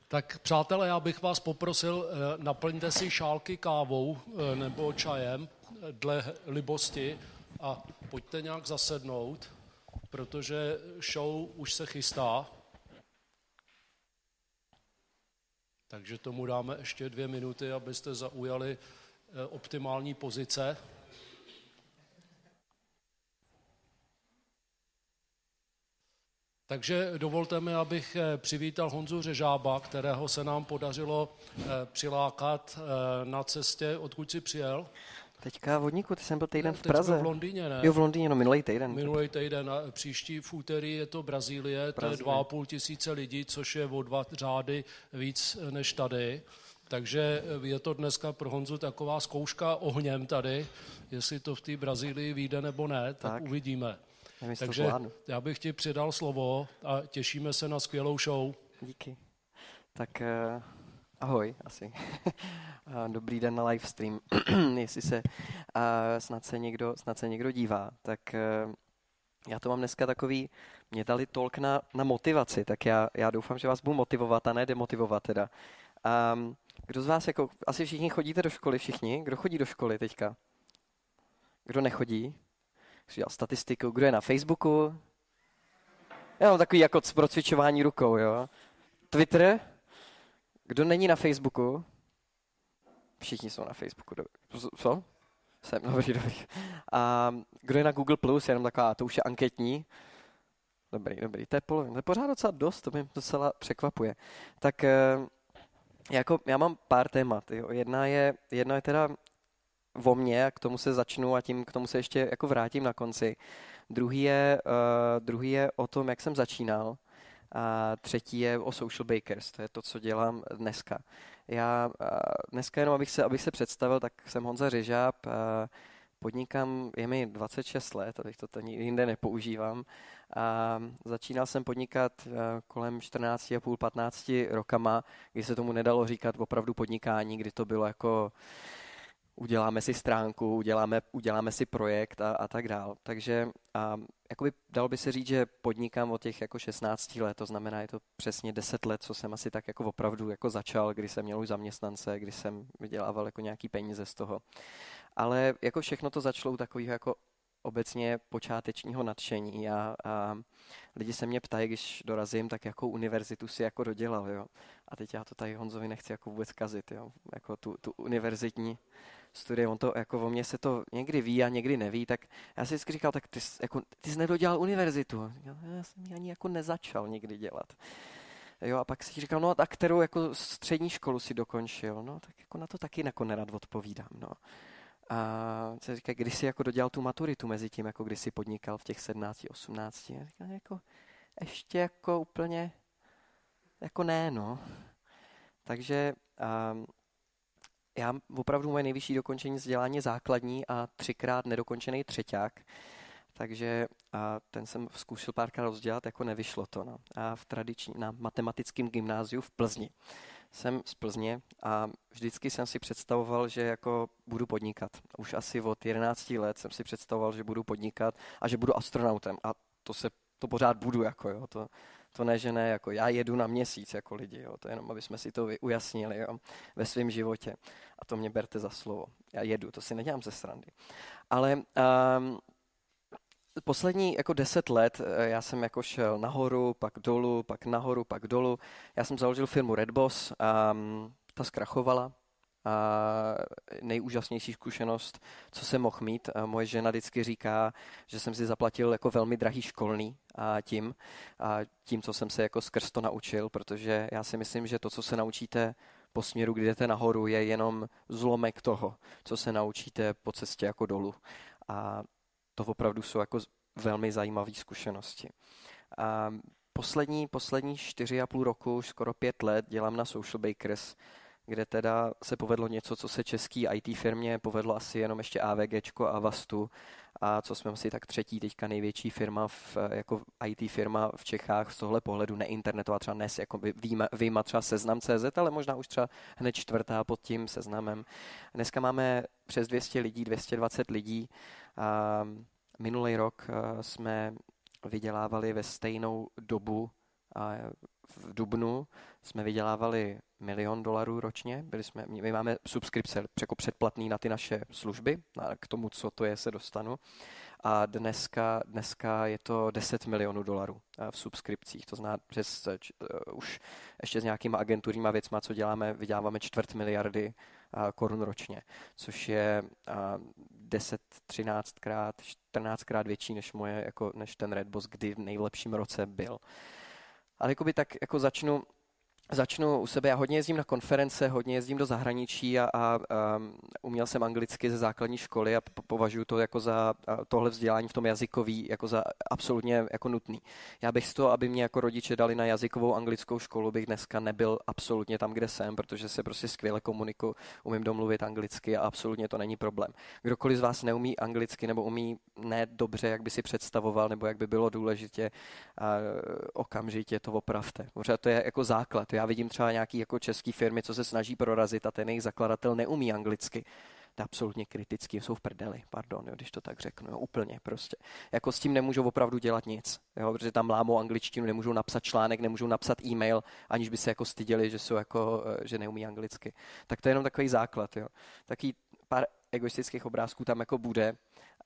Tak přátelé, já bych vás poprosil, naplňte si šálky kávou nebo čajem dle libosti a pojďte nějak zasednout, protože show už se chystá. Takže tomu dáme ještě 2 minuty, abyste zaujali optimální pozice. Takže dovolte mi, abych přivítal Honzu Řežába, kterého se nám podařilo přilákat na cestě, odkud jsi přijel. Teďka vodníku, ty jsem byl týden v Praze. Teď v Londýně, ne? Jo, v Londýně, no minulý týden. Minulý týden, příští v úterý je to Brazílie, to je 2,5 tisíce lidí, což je o 2 řády víc než tady. Takže je to dneska pro Honzu taková zkouška ohněm tady, jestli to v té Brazílii vyjde nebo ne, tak uvidíme. Takže já bych ti předal slovo a těšíme se na skvělou show. Díky. Tak ahoj asi. Dobrý den na livestream. Jestli se snad se někdo dívá, tak já to mám dneska takový, mě dali talk na motivaci, tak já doufám, že vás budu motivovat a ne demotivovat teda. Kdo z vás, jako, asi všichni chodíte do školy, všichni? Kdo chodí do školy teďka? Kdo nechodí? Když dělal statistiku, kdo je na Facebooku? Já mám takový jako procvičování rukou, jo. Twitter? Kdo není na Facebooku? Všichni jsou na Facebooku. Co? Jsem, dobrý. A kdo je na Google+, jenom taková, to už je anketní. Dobrý, to je pořád docela dost, to mě docela překvapuje. Tak jako, já mám pár témat, jo. Jedna je teda o mně, a k tomu se začnu a k tomu se ještě jako vrátím na konci. Druhý je o tom, jak jsem začínal. A třetí je o Social Bakers, to je to, co dělám dneska. Já dneska jenom, abych se představil, tak jsem Honza Řežáb, podnikám, je mi 26 let, abych to tady jinde nepoužívám. A začínal jsem podnikat kolem 14,5-15 rokama, kdy se tomu nedalo říkat opravdu podnikání, kdy to bylo jako uděláme si stránku, uděláme si projekt a tak dál. Takže jakoby dalo by se říct, že podnikám od těch jako 16 let, to znamená, je to přesně 10 let, co jsem asi tak jako opravdu jako začal, kdy jsem měl už zaměstnance, kdy jsem vydělával jako nějaký peníze z toho. Ale jako všechno to začalo u takového jako obecně počátečního nadšení a lidi se mě ptají, když dorazím, tak jakou univerzitu si jako dodělal, jo. A teď já to tady Honzovi nechci jako vůbec kazit, jo. Jako tu univerzitní studie, on to jako o mě se to někdy ví a někdy neví, tak já si vždycky říkal, tak ty jsi nedodělal univerzitu. Já jsem ji ani jako nezačal nikdy dělat. Jo, a pak si říkal, no a kterou jako střední školu si dokončil, no tak jako na to taky jako nerad odpovídám, no. A se říká, když jsi jako dodělal tu maturitu mezi tím, jako když jsi podnikal v těch 17, 18, já říkám, jako ještě jako úplně, jako ne, no. Takže já opravdu moje nejvyšší dokončení vzdělání základní a 3krát nedokončený třeťák, takže ten jsem zkusil párkrát rozdělat, jako nevyšlo to. No. A na matematickém gymnáziu v Plzni. Jsem z Plzně a vždycky jsem si představoval, že jako budu podnikat. Už asi od 11 let jsem si představoval, že budu podnikat a že budu astronautem. A to pořád budu, jako jo. To ne, že ne, jako já jedu na měsíc jako lidi, jo. To je jenom, aby jsme si to ujasnili, jo, ve svém životě. A to mě berte za slovo. Já jedu, to si nedělám ze srandy. Ale poslední jako 10 let já jsem jako šel nahoru, pak dolů, pak nahoru, pak dolů. Já jsem založil firmu Redboss a ta zkrachovala. A nejúžasnější zkušenost, co jsem mohl mít. A moje žena vždycky říká, že jsem si zaplatil jako velmi drahý školný a tím, co jsem se jako skrz to naučil, protože já si myslím, že to, co se naučíte po směru, kdy jdete nahoru, je jenom zlomek toho, co se naučíte po cestě jako dolů. A to opravdu jsou jako velmi zajímavé zkušenosti. A poslední 4,5 roku, už skoro 5 let dělám na Social Bakers, kde teda se povedlo něco, co se český IT firmě povedlo asi jenom ještě AVGčko a Vastu, a co jsme asi tak třetí teďka největší firma, jako IT firma v Čechách z tohle pohledu, neinternetová, třeba dnes, jako vyjma třeba Seznam.cz, ale možná už třeba hned čtvrtá pod tím Seznamem. Dneska máme přes 200 lidí, 220 lidí. A minulý rok jsme vydělávali ve stejnou dobu v dubnu jsme vydělávali $1 milion ročně. My máme subskripce jako předplatný na ty naše služby, k tomu, co to je, se dostanu. A dneska je to $10 milionů v subskripcích. To znamená, že už ještě s nějakýma agenturníma věcma, co děláme, vyděláváme 250 miliardy korun ročně, což je 10, 13 krát, 14 krát větší než ten Redbox, kdy v nejlepším roce byl. Ale jakoby tak jako začnu u sebe. Já hodně jezdím na konference, hodně jezdím do zahraničí a uměl jsem anglicky ze základní školy a považuji to jako za tohle vzdělání v tom jazykový jako za absolutně jako nutný. Já bych z toho, aby mě jako rodiče dali na jazykovou anglickou školu, bych dneska nebyl absolutně tam, kde jsem, protože se prostě skvěle komunikuju, umím domluvit anglicky a absolutně to není problém. Kdokoliv z vás neumí anglicky nebo umí ne dobře, jak by si představoval, nebo jak by bylo důležitě, okamžitě to opravte. Protože to je jako základ. Já vidím třeba nějaký jako český firmy, co se snaží prorazit a ten jejich zakladatel neumí anglicky. To je absolutně kritický, jsou v prdeli, pardon, jo, když to tak řeknu, jo, úplně prostě. Jako s tím nemůžou opravdu dělat nic, jo, protože tam lámou angličtinu, nemůžou napsat článek, nemůžou napsat e-mail, aniž by se jako styděli, že neumí anglicky. Tak to je jenom takový základ, jo. Taky pár egoistických obrázků tam jako bude.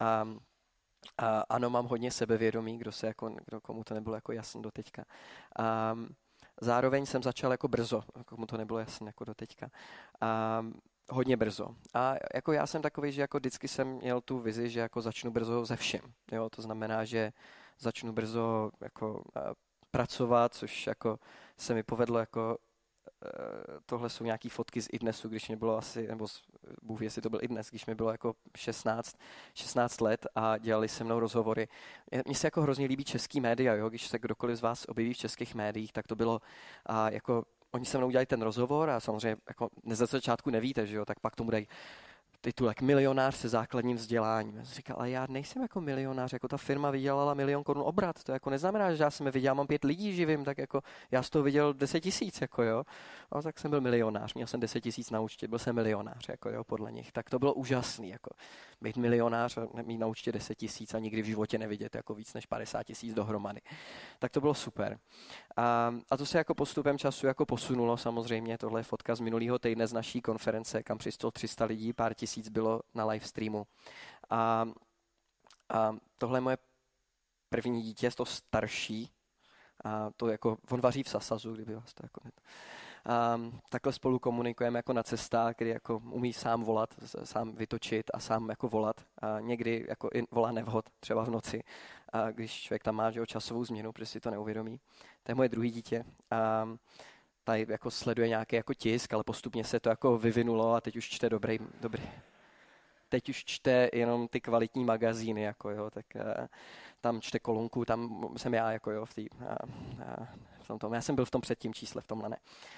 A ano, mám hodně sebevědomí, kdo komu to nebylo jako jasno doteďka. Zároveň jsem začal jako brzo, komu to nebylo jasno jako doteďka. Hodně brzo. A jako já jsem takový, že jako vždycky jsem měl tu vizi, že jako začnu brzo ze všem. Jo? To znamená, že začnu brzo jako pracovat, což jako se mi povedlo jako tohle jsou nějaký fotky z iDnesu, když mi bylo asi, nebo Bůh ví, jestli to byl iDnes, když mi bylo jako 16 let a dělali se mnou rozhovory. Mně se jako hrozně líbí český média, jo? Když se kdokoliv z vás objeví v českých médiích, tak to bylo jako oni se mnou udělali ten rozhovor a samozřejmě jako za začátku nevíte, že jo, tak pak tomu dají titulek milionář se základním vzděláním. Já jsem říkal, ale já nejsem jako milionář, jako ta firma vydělala 1 000 000 korun obrat, to jako neznamená, že já jsem vydělal, mám 5 lidí živím, tak jako já z toho viděl 10 000, jako jo. A tak jsem byl milionář, měl jsem 10 000 na účtě, byl jsem milionář, jako jo, podle nich. Tak to bylo úžasný, jako být milionář a mít na účtě 10 000 a nikdy v životě nevidět jako víc než 50 000 dohromady. Tak to bylo super. A to se jako postupem času jako posunulo samozřejmě, tohle je fotka z minulého týdne z naší konference, kam přišlo 300 lidí, pár tisíc bylo na live streamu. A tohle je moje první dítě, to starší. A to jako, on vaří v Sasazu, kdyby vás to jako... Takhle spolu komunikujeme jako na cestách, kdy jako umí sám volat, sám vytočit a sám jako volat. A někdy jako volá nevhod, třeba v noci, a když člověk tam má časovou změnu, protože si to neuvědomí. To je moje druhé dítě. Tady jako sleduje nějaký jako tisk, ale postupně se to jako vyvinulo a teď už čte dobrý. Teď už čte jenom ty kvalitní magazíny, jako jo, tak tam čte kolonku, tam jsem já, jako jo, v tom. Já jsem byl v tom předtím čísle, v tomhle ne.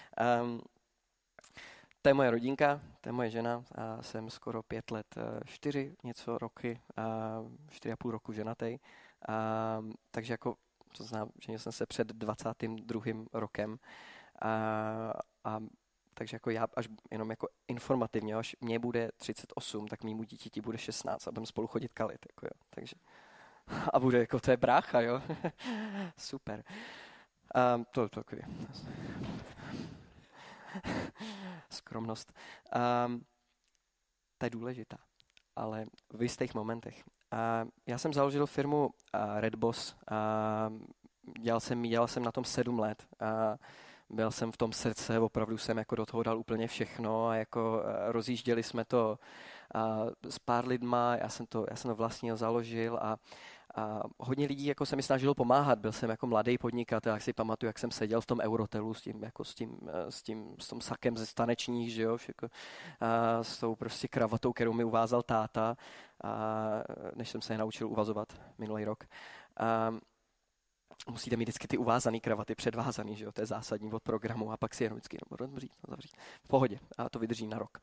To je moje rodinka, to je moje žena, jsem skoro 5 let, 4 roky, 4,5 roku ženatý. Takže jako, to znamená, že jsem se před 22. rokem takže jako já až jenom jako informativně, až mě bude 38, tak mému dítěti bude 16 a budeme spolu chodit kalit, jako jo. Takže a bude jako, to je brácha, jo. Super. To takový. Skromnost. Ta je důležitá, ale v jistých momentech. Já jsem založil firmu Redboss. Dělal jsem na tom 7 let. Byl jsem v tom srdce, opravdu jsem jako do toho dal úplně všechno a jako rozjížděli jsme to s pár lidma, já jsem to vlastně založil a hodně lidí jako se mi snažilo pomáhat. Byl jsem jako mladý podnikatel, jak si pamatuju, jak jsem seděl v tom Eurotelu s tom sakem ze tanečních, že jo, s tou prostě kravatou, kterou mi uvázal táta, než jsem se je naučil uvazovat minulý rok. Musíte mít vždycky ty uvázané kravaty předvázaný, že jo, to je zásadní od programu a pak si jenom vždycky zavřít. V pohodě a to vydrží na rok.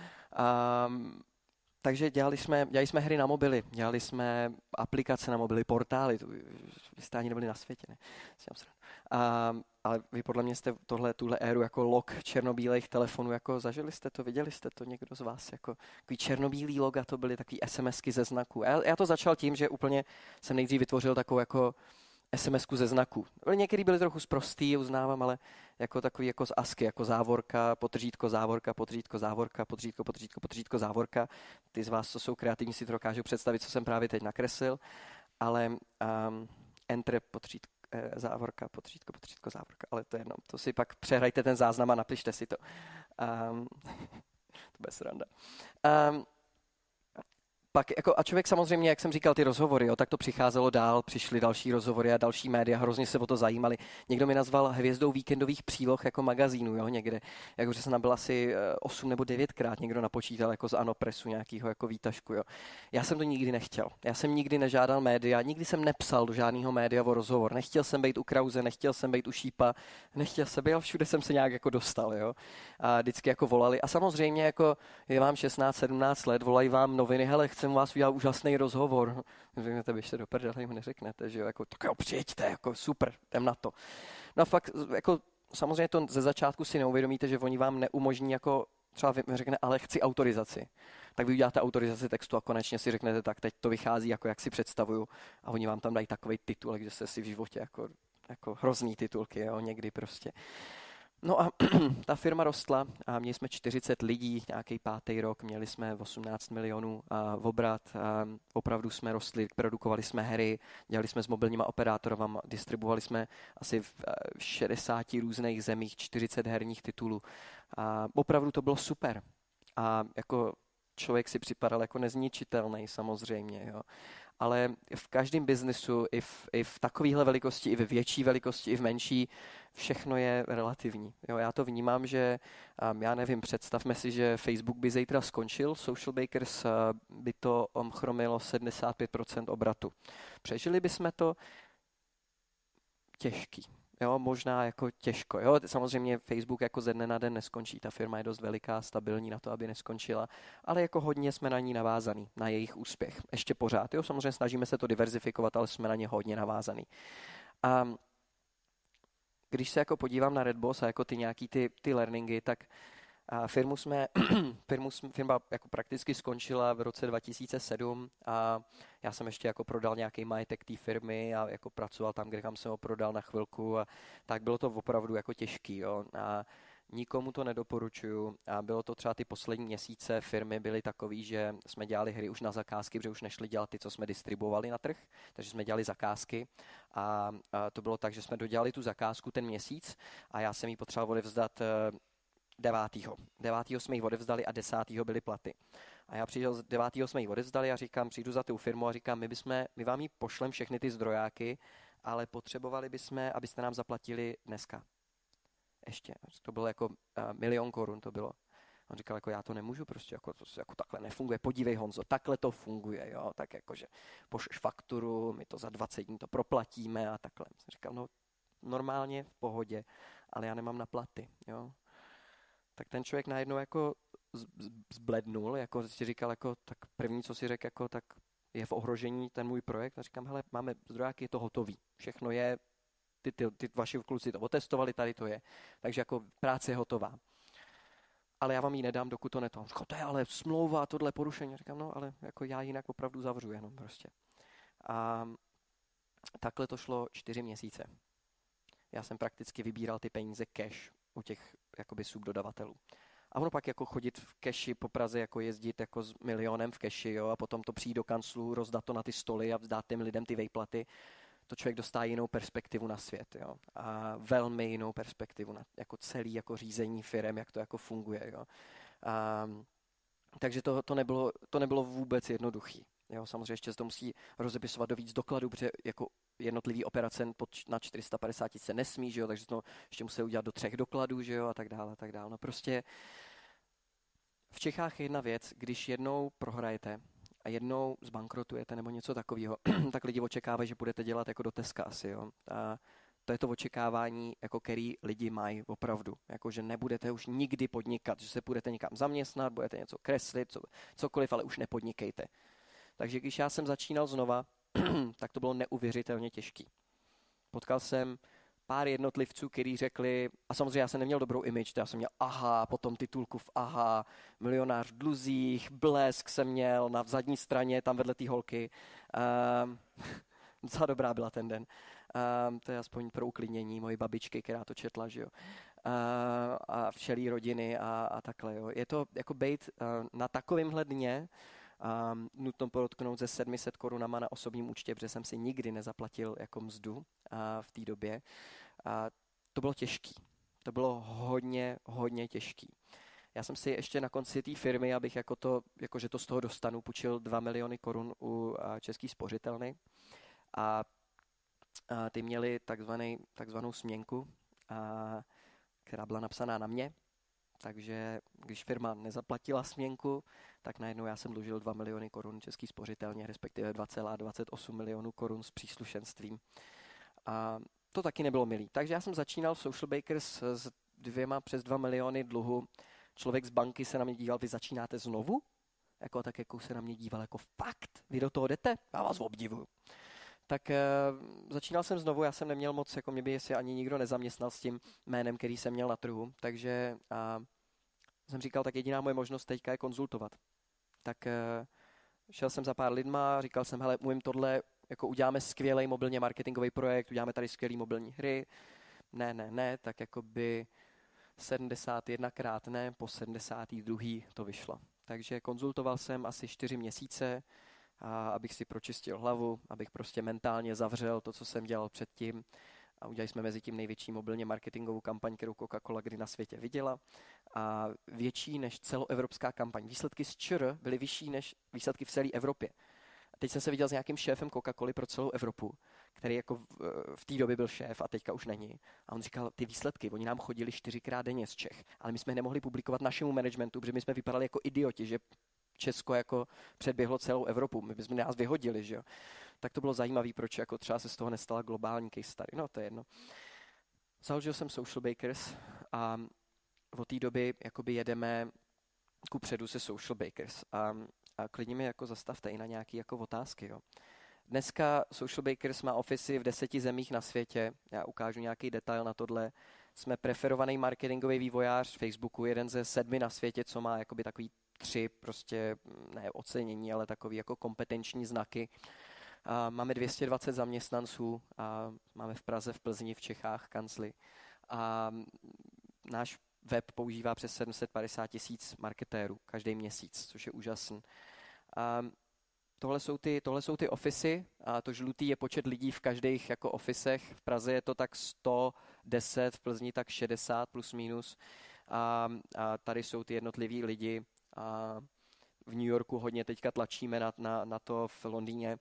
Takže dělali jsme hry na mobily, dělali jsme aplikace na mobily, portály, vy jste ani nebyli na světě, ne? Ale vy podle mě jste tuhle éru jako log černobílých telefonů, jako zažili jste to, viděli jste to někdo z vás, jako takový černobílý loga, to byly takový SMSky ze znaků. Já to začal tím, že úplně jsem nejdřív vytvořil takovou jako SMS-ku ze znaku. Některý byly trochu sprostý, uznávám, ale jako takový jako z ASCII, jako závorka, potržítko, závorka, potržítko, závorka, potržítko, potržítko, potržítko, závorka. Ty z vás, co jsou kreativní, si to dokážou představit, co jsem právě teď nakreslil, ale enter, potržítko, závorka, potržítko, potržítko, závorka, ale to je jedno. To si pak přehrajte ten záznam a napište si to. To bude sranda. Pak jako, a člověk samozřejmě, jak jsem říkal, ty rozhovory, jo, tak to přicházelo dál, přišly další rozhovory a další média, hrozně se o to zajímali. Někdo mi nazval hvězdou víkendových příloh jako magazínu, jo, někde. Jakože jsem nabil asi 8 nebo 9krát, někdo napočítal jako z Anopressu nějakýho jako výtažku, jo. Já jsem to nikdy nechtěl. Já jsem nikdy nežádal média, nikdy jsem nepsal do žádného média o rozhovor. Nechtěl jsem být u Krause, nechtěl jsem být u Šípa, nechtěl jsem být, všude jsem se nějak jako dostal, jo. A vždycky jako volali. A samozřejmě jako je vám 16, 17 let, volají vám noviny, hele, chcem vás udělat úžasný rozhovor. Řeknete, běžte do prdele, jim neřeknete, že jo, jako, tak jo, přijďte, jako super, jdem na to. No a fakt, jako, samozřejmě to ze začátku si neuvědomíte, že oni vám neumožní, jako, třeba řekne, ale chci autorizaci. Tak vy uděláte autorizaci textu a konečně si řeknete, tak teď to vychází, jako jak si představuju, a oni vám tam dají takovej titul, že jste si v životě, jako hrozný titulky, jo, někdy prostě. No a ta firma rostla a měli jsme 40 lidí, nějaký 5. rok, měli jsme 18 milionů obrat, opravdu jsme rostli, produkovali jsme hry, dělali jsme s mobilníma operátorama, distribuovali jsme asi v 60 různých zemích 40 herních titulů. A opravdu to bylo super. A jako člověk si připadal jako nezničitelný samozřejmě, jo. Ale v každém biznesu, i v takovéhle velikosti, i ve větší velikosti, i v menší, všechno je relativní. Jo, já to vnímám, že, já nevím, představme si, že Facebook by zítra skončil, Social Bakers by to chromilo 75% obratu. Přežili bychom to? Těžký. Jo, možná jako těžko. Jo, samozřejmě Facebook jako ze dne na den neskončí. Ta firma je dost veliká, stabilní na to, aby neskončila, ale jako hodně jsme na ní navázaný, na jejich úspěch. Ještě pořád. Jo, samozřejmě snažíme se to diverzifikovat, ale jsme na ně hodně navázaný. A když se jako podívám na Red Boss a jako ty nějaký ty learningy, tak firma jako prakticky skončila v roce 2007 a já jsem ještě jako prodal nějaký majetek té firmy a jako pracoval tam, kam jsem ho prodal na chvilku a tak bylo to opravdu jako těžký, jo. A nikomu to nedoporučuju a bylo to třeba ty poslední měsíce firmy byly takový, že jsme dělali hry už na zakázky, protože už nešli dělat ty, co jsme distribuovali na trh, takže jsme dělali zakázky a to bylo tak, že jsme dodělali tu zakázku ten měsíc a já jsem ji potřeboval odevzdat 9. jsme ji odevzdali a 10. byly platy. A já přišel z 9. jsme ji odevzdali a říkám, přijdu za tu firmu a říkám, my vám ji pošlem všechny ty zdrojáky, ale potřebovali bychom, abyste nám zaplatili dneska. Ještě. To bylo jako 1 000 000 korun to bylo. On říkal, jako já to nemůžu prostě, jako takhle nefunguje. Podívej, Honzo, takhle to funguje, jo, tak jakože pošleš fakturu, my to za 20 dní to proplatíme a takhle. Jsem říkal, no normálně v pohodě, ale já nemám na platy, jo. Tak ten člověk najednou jako zblednul, jako si říkal, jako, tak první, co si řekl, jako, tak je v ohrožení ten můj projekt. A říkám, hele, máme zdrojáky, je to hotový. Všechno je, ty vaši kluci to otestovali, tady to je. Takže jako práce je hotová. Ale já vám ji nedám, dokud to neto. Říkám, to je ale smlouva, tohle porušení. Říkám, no, ale jako já jinak opravdu zavřu jenom prostě. A takhle to šlo 4 měsíce. Já jsem prakticky vybíral ty peníze cash u těch jakoby subdodavatelů. A ono pak jako chodit v keši po Praze, jako jezdit jako s milionem v keši, jo, a potom to přijít do kanclu, rozdat to na ty stoly a vzdát těm lidem ty vejplaty, to člověk dostává jinou perspektivu na svět, jo. A velmi jinou perspektivu na jako celý jako řízení firem, jak to jako funguje, jo. Takže to nebylo vůbec jednoduchý. Jo, samozřejmě ještě se to musí rozepisovat do víc dokladů, protože jako jednotlivý operace na 450 000 se nesmí, že jo, takže to ještě musí udělat do 3 dokladů, že jo, a tak dále, a tak dále. No prostě v Čechách je jedna věc, když jednou prohrajete a jednou zbankrotujete nebo něco takového, tak lidi očekávají, že budete dělat jako do Teska asi, jo. A to je to očekávání, jako který lidi mají opravdu. Jako, že nebudete už nikdy podnikat, že se budete někam zaměstnat, budete něco kreslit, cokoliv, ale už nepodnikejte. Takže když já jsem začínal znova, tak to bylo neuvěřitelně těžký. Potkal jsem pár jednotlivců, kteří řekli, a samozřejmě já jsem neměl dobrou image, já jsem měl AHA, potom titulku v AHA, milionář v dluzích, Blesk jsem měl na zadní straně, tam vedle té holky. Docela dobrá byla ten den. To je aspoň pro uklidnění mojí babičky, která to četla, že jo. A všelý rodiny a takhle, jo. Je to jako bejt na takovýmhle dně, nutno podotknout se 700 korunama na osobním účtě, protože jsem si nikdy nezaplatil jako mzdu v té době. To bylo těžký. To bylo hodně těžký. Já jsem si ještě na konci té firmy, abych že to z toho dostanu, půjčil 2 miliony korun u České spořitelny a ty měli takzvanou směnku, která byla napsaná na mě. Takže když firma nezaplatila směnku, tak najednou já jsem dlužil 2 miliony korun České spořitelně, respektive 2,28 milionů korun s příslušenstvím. A to taky nebylo milý. Takže já jsem začínal v Social Bakers s přes 2 miliony dluhu. Člověk z banky se na mě díval, vy začínáte znovu? Tak se na mě díval, jako fakt, vy do toho jdete? Já vás obdivuju. Tak začínal jsem znovu, já jsem neměl moc, jako mě by si ani nikdo nezaměstnal s tím jménem, který jsem měl na trhu, takže jsem říkal, tak jediná moje možnost teďka je konzultovat. Tak šel jsem za pár lidma, říkal jsem, hele, umím jako uděláme skvělý mobilně marketingový projekt, uděláme tady skvělý mobilní hry. Ne, tak jakoby 71krát ne, po 72. to vyšlo. Takže konzultoval jsem asi 4 měsíce, abych si pročistil hlavu, abych prostě mentálně zavřel to, co jsem dělal předtím. A udělali jsme mezi tím největší mobilně marketingovou kampaň, kterou Coca-Cola kdy na světě viděla. A větší než celoevropská kampaň. Výsledky z ČR byly vyšší než výsledky v celé Evropě. A teď jsem se viděl s nějakým šéfem Coca-Coly pro celou Evropu, který jako v té době byl šéf a teďka už není. A on říkal, ty výsledky, oni nám chodili 4krát denně z Čech, ale my jsme nemohli publikovat našemu managementu, protože my jsme vypadali jako idioti, že Česko jako předběhlo celou Evropu, my bychom nás vyhodili, že jo. Tak to bylo zajímavé, proč jako třeba se z toho nestala globální case study. No, to je jedno. Založil jsem Social Bakers a od té doby jakoby jedeme kupředu se Social Bakers. A klidně mi jako zastavte i na nějaké jako otázky. Jo. Dneska Social Bakers má ofisy v 10 zemích na světě. Já ukážu nějaký detail na tohle. Jsme preferovaný marketingový vývojář Facebooku, jeden ze 7 na světě, co má jakoby takový 3 prostě ne ocenění, ale takový jako kompetenční znaky. A máme 220 zaměstnanců a máme v Praze, v Plzni, v Čechách kancly. A náš web používá přes 750 000 marketérů každý měsíc, což je úžasný. A tohle jsou ty ofisy a to žlutý je počet lidí v každých jako ofisech. V Praze je to tak 110, v Plzni tak 60 plus minus. A tady jsou ty jednotliví lidi. A v New Yorku hodně teďka tlačíme na to, v Londýně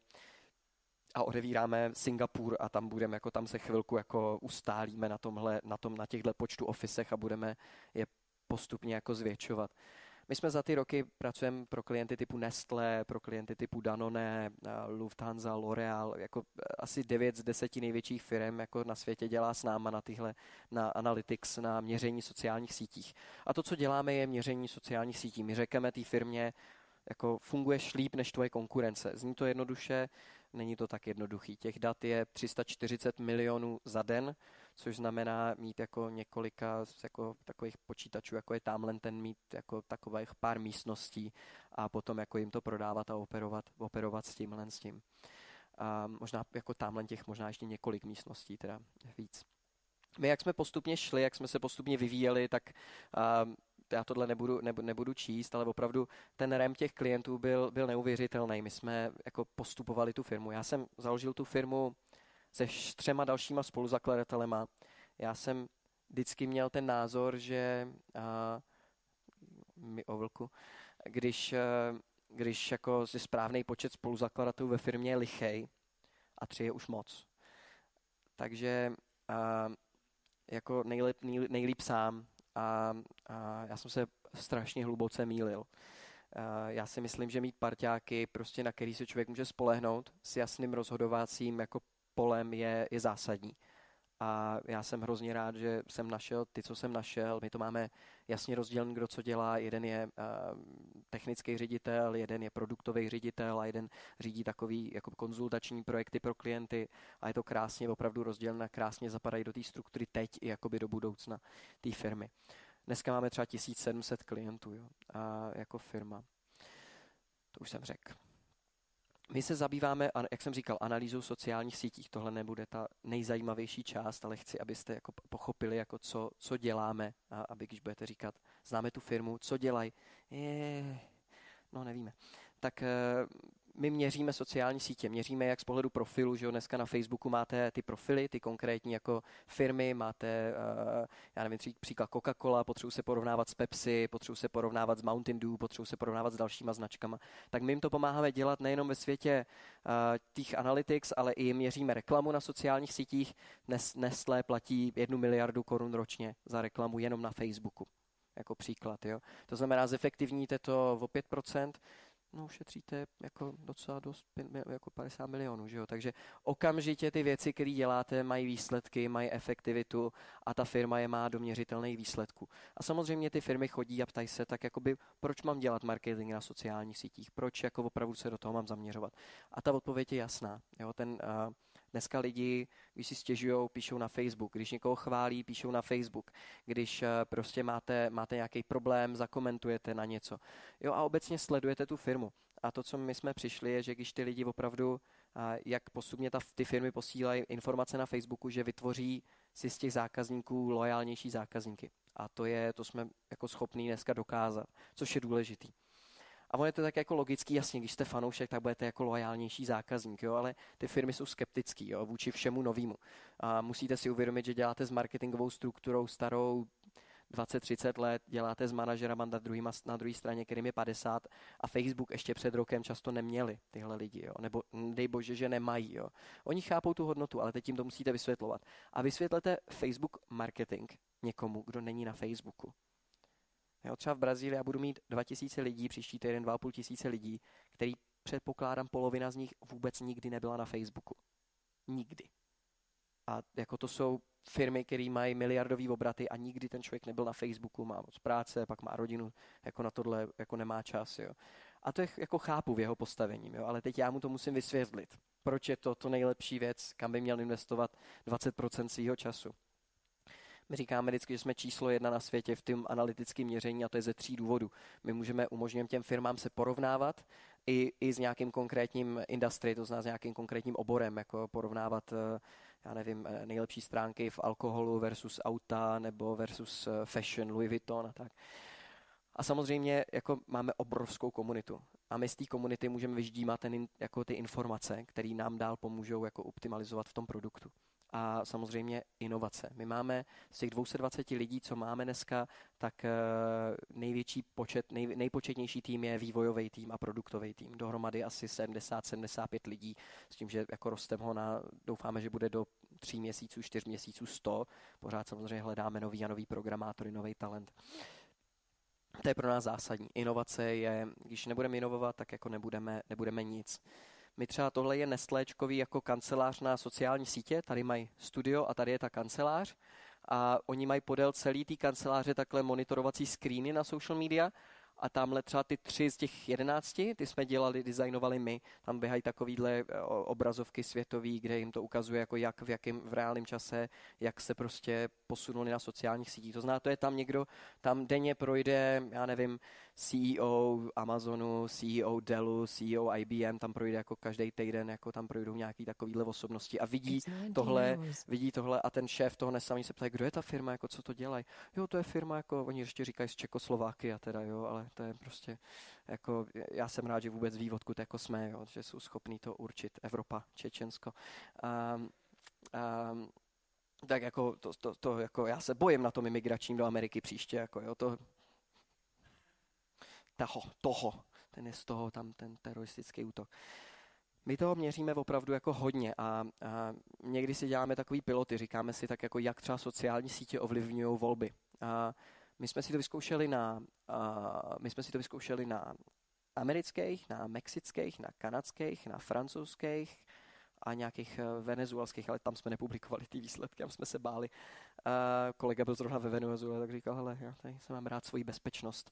a odevíráme Singapur a tam budeme, jako tam se chvilku jako ustálíme na těchto počtu ofisech a budeme je postupně jako zvětšovat. My jsme za ty roky pracujeme pro klienty typu Nestlé, pro klienty typu Danone, Lufthansa, L'Oreal, jako asi 9 z 10 největších firm jako na světě dělá s náma na analytics, na měření sociálních sítích. A to, co děláme, je měření sociálních sítí. My řekneme té firmě, jako funguješ líp než tvoje konkurence. Zní to jednoduše, není to tak jednoduchý. Těch dat je 340 milionů za den, což znamená mít jako několika jako takových počítačů, jako je tamhle ten, mít jako takových pár místností a potom jako jim to prodávat a operovat s tím. A možná jako tamhle těch možná ještě několik místností, teda víc. My, jak jsme postupně šli, jak jsme se postupně vyvíjeli, tak já tohle nebudu číst, ale opravdu ten RAM těch klientů byl neuvěřitelný. My jsme jako postupovali tu firmu. Já jsem založil tu firmu se 3 dalšíma spoluzakladatelema. Já jsem vždycky měl ten názor, že když jako je správný počet spoluzakladatelů ve firmě je lichej a 3 je už moc. Takže jako nejlíp sám a já jsem se strašně hluboce mýlil. Já si myslím, že mít parťáky, prostě na který se člověk může spolehnout s jasným rozhodovacím jako polem je zásadní. A já jsem hrozně rád, že jsem našel ty, co jsem našel. My to máme jasně rozdělen, kdo co dělá. Jeden je technický ředitel, jeden je produktový ředitel a jeden řídí takový jako konzultační projekty pro klienty. A je to krásně opravdu rozdělené, krásně zapadají do té struktury teď i jakoby do budoucna té firmy. Dneska máme třeba 1700 klientů, jo, a jako firma. To už jsem řekl. My se zabýváme, jak jsem říkal, analýzou sociálních sítích. Tohle nebude ta nejzajímavější část, ale chci, abyste jako pochopili, jako co děláme, a aby když budete říkat, známe tu firmu, co dělají, no nevíme. Tak my měříme sociální sítě, měříme jak z pohledu profilu, že jo, dneska na Facebooku máte ty profily, ty konkrétní jako firmy, máte, já nevím, příklad Coca-Cola, potřebuji se porovnávat s Pepsi, potřebuji se porovnávat s Mountain Dew, potřebuji se porovnávat s dalšíma značkama. Tak my jim to pomáháme dělat nejenom ve světě těch analytics, ale i měříme reklamu na sociálních sítích. Nestlé platí 1 miliardu korun ročně za reklamu jenom na Facebooku. Jako příklad, jo. To znamená, zefektivníte to o 5%, no ušetříte jako docela dost, jako 50 milionů, že jo. Takže okamžitě ty věci, které děláte, mají výsledky, mají efektivitu a ta firma je má do měřitelných výsledků. A samozřejmě ty firmy chodí a ptají se, tak jakoby, proč mám dělat marketing na sociálních sítích, proč jako opravdu se do toho mám zaměřovat. A ta odpověď je jasná, jo. Dneska lidi, když si stěžujou, píšou na Facebook, když někoho chválí, píšou na Facebook, když prostě máte nějaký problém, zakomentujete na něco. Jo, a obecně sledujete tu firmu. A to, co my jsme přišli, je, že když ty lidi opravdu, jak postupně ty firmy posílají informace na Facebooku, že vytvoří si z těch zákazníků loajálnější zákazníky. A to jsme jako schopní dneska dokázat, což je důležitý. A ono je to tak jako logický, jasně, když jste fanoušek, tak budete jako loajálnější zákazník, jo, ale ty firmy jsou skeptický, jo, vůči všemu novému. A musíte si uvědomit, že děláte s marketingovou strukturou starou 20-30 let, děláte s manažerama na druhé straně, kterým je 50 a Facebook ještě před rokem často neměli tyhle lidi, jo, nebo dej bože, že nemají, jo. Oni chápou tu hodnotu, ale teď jim to musíte vysvětlovat. A vysvětlete Facebook marketing někomu, kdo není na Facebooku. Jo, třeba v Brazílii já budu mít 2000 lidí, příští týden 2500 lidí, který předpokládám polovina z nich vůbec nikdy nebyla na Facebooku. Nikdy. A jako to jsou firmy, které mají miliardové obraty a nikdy ten člověk nebyl na Facebooku, má moc práce, pak má rodinu, jako na tohle jako nemá čas. Jo. A to je, jako chápu v jeho postavením, jo, ale teď já mu to musím vysvětlit. Proč je to nejlepší věc, kam by měl investovat 20% svýho času. My říkáme vždycky, že jsme číslo 1 na světě v tom analytickém měření a to je ze 3 důvodů. My umožňujeme těm firmám se porovnávat i s nějakým konkrétním industry, to znamená s nějakým konkrétním oborem, jako porovnávat, já nevím, nejlepší stránky v alkoholu versus auta nebo versus fashion, Louis Vuitton a tak. A samozřejmě jako máme obrovskou komunitu. A my z té komunity můžeme vyždímat jako ty informace, které nám dál pomůžou jako optimalizovat v tom produktu. A samozřejmě inovace. My máme z těch 220 lidí, co máme dneska, tak největší počet, nejpočetnější tým je vývojový tým a produktový tým. Dohromady asi 70-75 lidí, s tím, že jako rosteme ho doufáme, že bude do 3 měsíců, 4 měsíců 100. Pořád samozřejmě hledáme nový a nový programátory, nový talent. To je pro nás zásadní. Inovace je, když nebudeme inovovat, tak jako nebudeme nic. My třeba tohle je Nestléčkový jako kancelář na sociální sítě, tady mají studio a tady je ta kancelář a oni mají podél celý té kanceláře takhle monitorovací screeny na social media a tamhle třeba ty 3 z těch 11, ty jsme designovali my, tam běhají takovýhle obrazovky světový, kde jim to ukazuje jako jak v reálném čase, jak se prostě posunuli na sociálních sítích. To znamená, to je tam někdo, tam denně projde, já nevím, CEO Amazonu, CEO Dellu, CEO IBM, tam projde jako každý týden, jako tam projdou nějaký takovýhle osobnosti a vidí tohle a ten šéf toho nesamý se ptá, kdo je ta firma, jako co to dělají. Jo, to je firma, jako oni ještě říkají z Čekoslovákia teda, jo, ale to je prostě, jako já jsem rád, že vůbec ví, odkud jako jsme, jo, že jsou schopní to určit, Evropa, Čečensko. Tak jako to jako já se bojím na tom imigračním do Ameriky příště, jako jo, ten je z toho tam ten teroristický útok. My toho měříme opravdu jako hodně a někdy si děláme takový piloty, říkáme si tak jako jak třeba sociální sítě ovlivňují volby. My jsme si to vyzkoušeli na amerických, na mexických, na kanadských, na francouzských a nějakých venezuelských, ale tam jsme nepublikovali ty výsledky, tam jsme se báli. Kolega byl zrovna ve Venezuele, tak říkal, hele, já tady jsem mám rád svoji bezpečnost.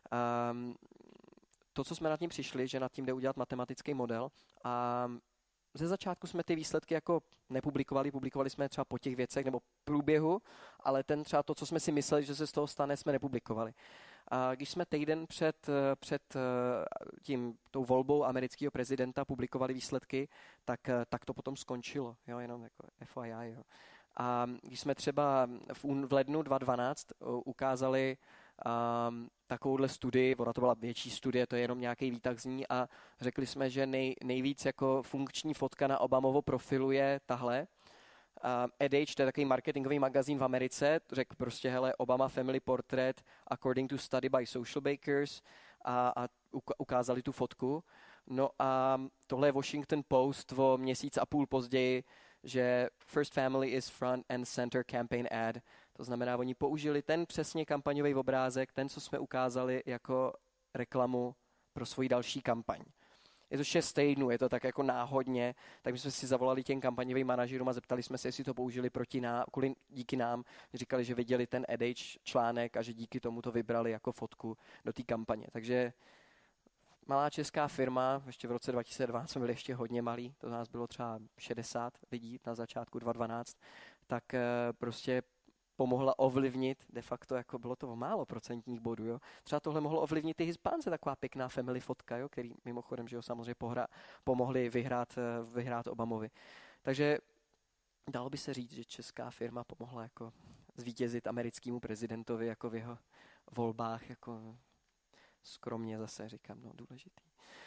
To, co jsme nad tím přišli, že nad tím jde udělat matematický model a ze začátku jsme ty výsledky jako publikovali jsme třeba po těch věcech nebo průběhu, ale třeba to, co jsme si mysleli, že se z toho stane, jsme nepublikovali. A když jsme týden před tou volbou amerického prezidenta publikovali výsledky, tak to potom skončilo, jo, jenom jako FYI. Jo. A když jsme třeba v lednu 2012 ukázali takovouhle studii, ona to byla větší studie, to je jenom nějaký výtah z ní, a řekli jsme, že nejvíc jako funkční fotka na Obamovo profilu je tahle. Ad Age, to je takový marketingový magazín v Americe, řekl prostě, hele, Obama Family Portrait according to study by Social Bakers, a ukázali tu fotku. No a tohle je Washington Post o měsíc a půl později, že First Family is front and center campaign ad. To znamená, oni použili ten přesně kampaňový obrázek, ten, co jsme ukázali jako reklamu pro svoji další kampaň. Je to 6 týdnů, je to tak jako náhodně, tak my jsme si zavolali těm kampaňovým manažerům a zeptali jsme se, jestli to použili díky nám. Říkali, že viděli ten Ad Age článek a že díky tomu to vybrali jako fotku do té kampaně. Takže malá česká firma, ještě v roce 2012 jsme byli ještě hodně malí, to nás bylo třeba 60 lidí na začátku 2012, tak prostě pomohla ovlivnit, de facto jako bylo to o málo procentních bodů, jo. Třeba tohle mohlo ovlivnit i Hispánce, taková pěkná family fotka, jo, který mimochodem, že jo, samozřejmě pomohli vyhrát Obamovi. Takže dalo by se říct, že česká firma pomohla jako zvítězit americkému prezidentovi jako v jeho volbách, jako skromně zase říkám, no důležitý.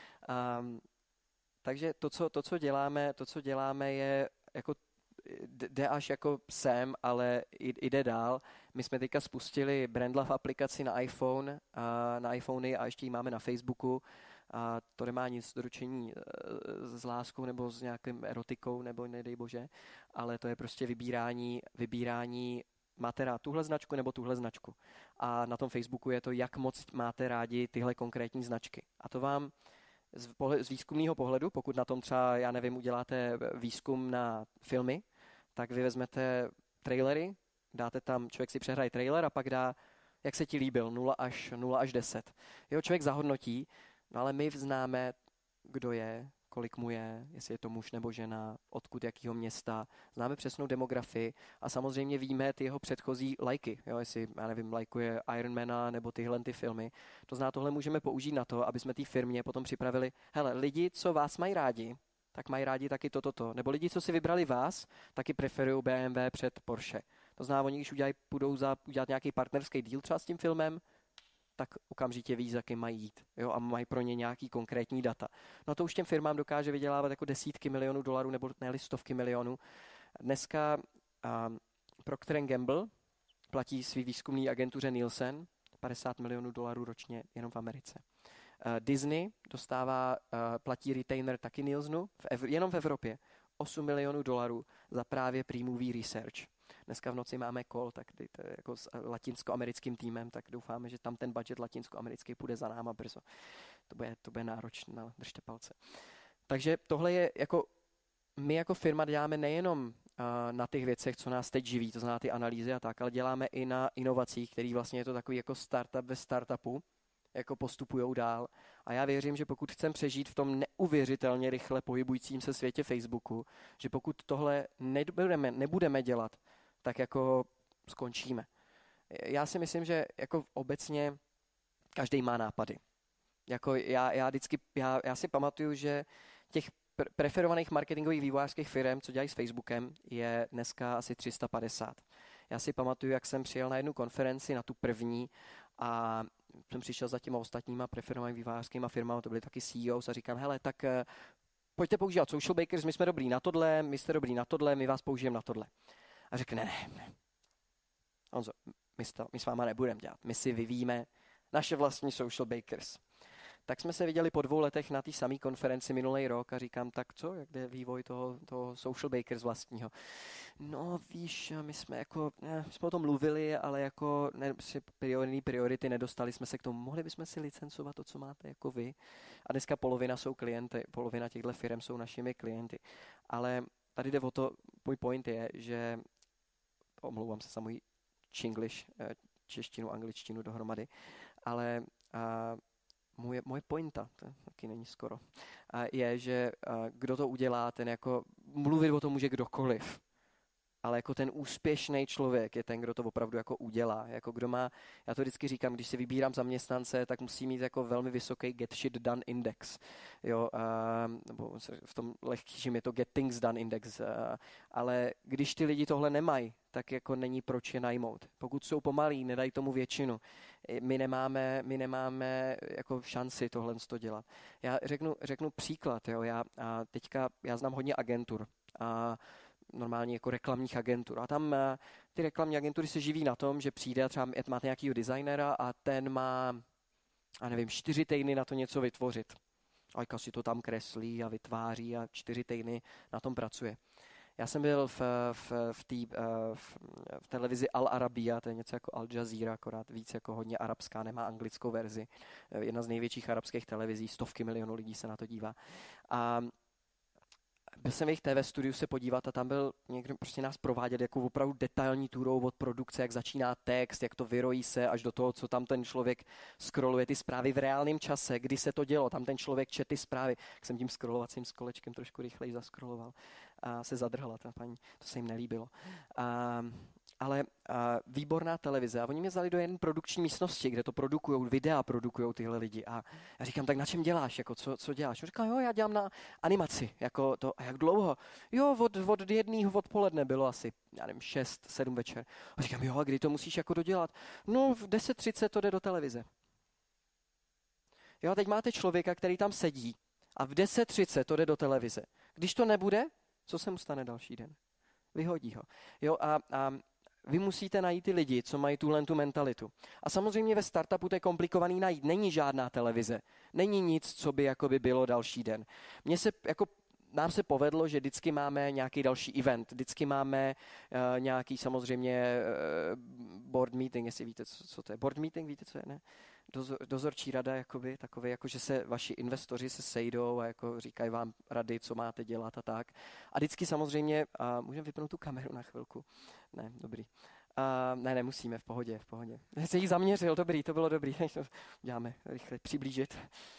Takže to, co děláme je jako jde až jako sem, ale jde dál. My jsme teďka spustili BrandLove aplikaci na iPhone, na iPhony a ještě ji máme na Facebooku. A to nemá nic doručení s láskou nebo s nějakým erotikou, nebo nedej bože, ale to je prostě vybírání máte rád tuhle značku nebo tuhle značku. A na tom Facebooku je to, jak moc máte rádi tyhle konkrétní značky. A to vám z výzkumného pohledu, pokud na tom třeba, já nevím, uděláte výzkum na filmy, tak vy vezmete trailery, dáte tam, člověk si přehraje trailer a pak dá, jak se ti líbil, 0 až 10. Jo, člověk zahodnotí, no ale my známe, kdo je, kolik mu je, jestli je to muž nebo žena, odkud, jakýho města, známe přesnou demografii a samozřejmě víme ty jeho předchozí lajky, jo, jestli, já nevím, lajkuje Ironmana nebo tyhle ty filmy. To znamená, tohle můžeme použít na to, aby jsme té firmě potom připravili, hele, lidi, co vás mají rádi, tak mají rádi taky toto. Nebo lidi, co si vybrali vás, taky preferují BMW před Porsche. To znamená, oni, když půjdou udělat nějaký partnerský deal třeba s tím filmem, tak okamžitě ví, za kým mají jít. Jo, a mají pro ně nějaký konkrétní data. No to už těm firmám dokáže vydělávat jako desítky milionů dolarů nebo ne stovky milionů. Dneska Procter & Gamble platí svý výzkumný agentuře Nielsen 50 milionů dolarů ročně jenom v Americe. Disney platí retainer taky Nielsenu, jenom v Evropě 8 milionů dolarů za právě pre-movie research. Dneska v noci máme call, tak jako s latinskoamerickým týmem, tak doufáme, že tam ten budget latinskoamerický půjde za náma brzo. To bude náročné, držte palce. Takže tohle je jako, my jako firma děláme nejenom na těch věcech, co nás teď živí, to znamená ty analýzy a tak, ale děláme i na inovacích, který vlastně je to takový jako startup ve startupu, jako postupujou dál. A já věřím, že pokud chcem přežít v tom neuvěřitelně rychle pohybujícím se světě Facebooku, že pokud tohle nebudeme dělat, tak jako skončíme. Já si myslím, že jako obecně každý má nápady. Jako já si pamatuju, že těch preferovaných marketingových vývojářských firm, co dělají s Facebookem, je dneska asi 350. Já si pamatuju, jak jsem přijel na jednu konferenci, na tu první, a jsem přišel za těma ostatníma preferovanými vývojářskýma firmami, to byly taky CEOs, a říkám, hele, tak pojďte používat Social Bakers, my jsme dobrý na tohle, my jste dobrý na tohle, my vás použijeme na tohle. A řekne, ne. Honzo, my s váma nebudeme dělat, my si vyvíjíme naše vlastní Social Bakers. Tak jsme se viděli po 2 letech na té samé konferenci minulý rok a říkám, tak co, jak jde vývoj toho Social Bakers vlastního. No víš, my jsme o tom mluvili, ale jako priority nedostali jsme se k tomu. Mohli bychom si licencovat to, co máte jako vy. A dneska polovina jsou klienty, polovina těchto firm jsou našimi klienty. Ale tady jde o to, můj point je, že omlouvám se za můj činglish, češtinu, angličtinu dohromady, ale moje pointa, to taky není skoro, je, že kdo to udělá, ten jako mluvit o tom může kdokoliv, ale jako ten úspěšný člověk je ten, kdo to opravdu jako udělá. Jako kdo má, já to vždycky říkám, když si vybírám zaměstnance, tak musí mít jako velmi vysoký get shit done index. Jo, nebo v tom lehkým je to get things done index. Ale když ty lidi tohle nemají, tak jako není proč je najmout. Pokud jsou pomalí, nedají tomu většinu. My nemáme jako šanci tohle dělat. Já řeknu příklad. Jo. Já znám hodně agentur. A normálně jako reklamních agentur. A tam ty reklamní agentury se živí na tom, že přijde a třeba máte nějakýho designera a ten má, 4 týdny na to něco vytvořit. A si to tam kreslí a vytváří a 4 týdny na tom pracuje. Já jsem byl v televizi Al Arabiya, to je něco jako Al Jazeera, akorát víc jako hodně arabská, nemá anglickou verzi. Jedna z největších arabských televizí, 100 milionů lidí se na to dívá. A byl jsem v jejich TV studiu se podívat a tam byl někdo prostě nás prováděl jako opravdu detailní turou od produkce, jak začíná text, jak to vyrojí se až do toho, co tam ten člověk scrolluje ty zprávy v reálném čase, kdy se to dělo. Tam ten člověk četl ty zprávy. Jak jsem tím scrollovacím kolečkem trošku rychleji zascrolloval a se zadrhla ta paní. To se jim nelíbilo. Ale výborná televize. A oni mě vzali do jedné produkční místnosti, kde to videa produkujou tyhle lidi. A já říkám, tak na čem děláš? Jako, co děláš? On říká, jo, já dělám na animaci. Jako to, a jak dlouho? Jo, od 1 odpoledne bylo asi, 6, 7 večer. A říkám, jo, a kdy to musíš jako dodělat? No, v 10:30 to jde do televize. Jo, a teď máte člověka, který tam sedí a v 10:30 to jde do televize. Když to nebude, co se mu stane další den? Vyhodí ho. Jo, a vy musíte najít ty lidi, co mají tu mentalitu. A samozřejmě ve startupu to je komplikovaný najít. Není žádná televize. Není nic, co by jakoby bylo další den. Nám se povedlo, že vždycky máme nějaký další event. Vždycky máme nějaký samozřejmě board meeting, jestli víte, co to je. Board meeting, víte, co je, ne? Dozorčí rada, jakoby, takový, jako že se vaši investoři se sejdou a jako říkají vám rady, co máte dělat a tak. A vždycky samozřejmě, můžeme vypnout tu kameru na chvilku? Ne, dobrý. Ne, nemusíme, v pohodě. Já se jí zaměřil, dobrý, to bylo dobrý. Děláme rychle, přiblížit.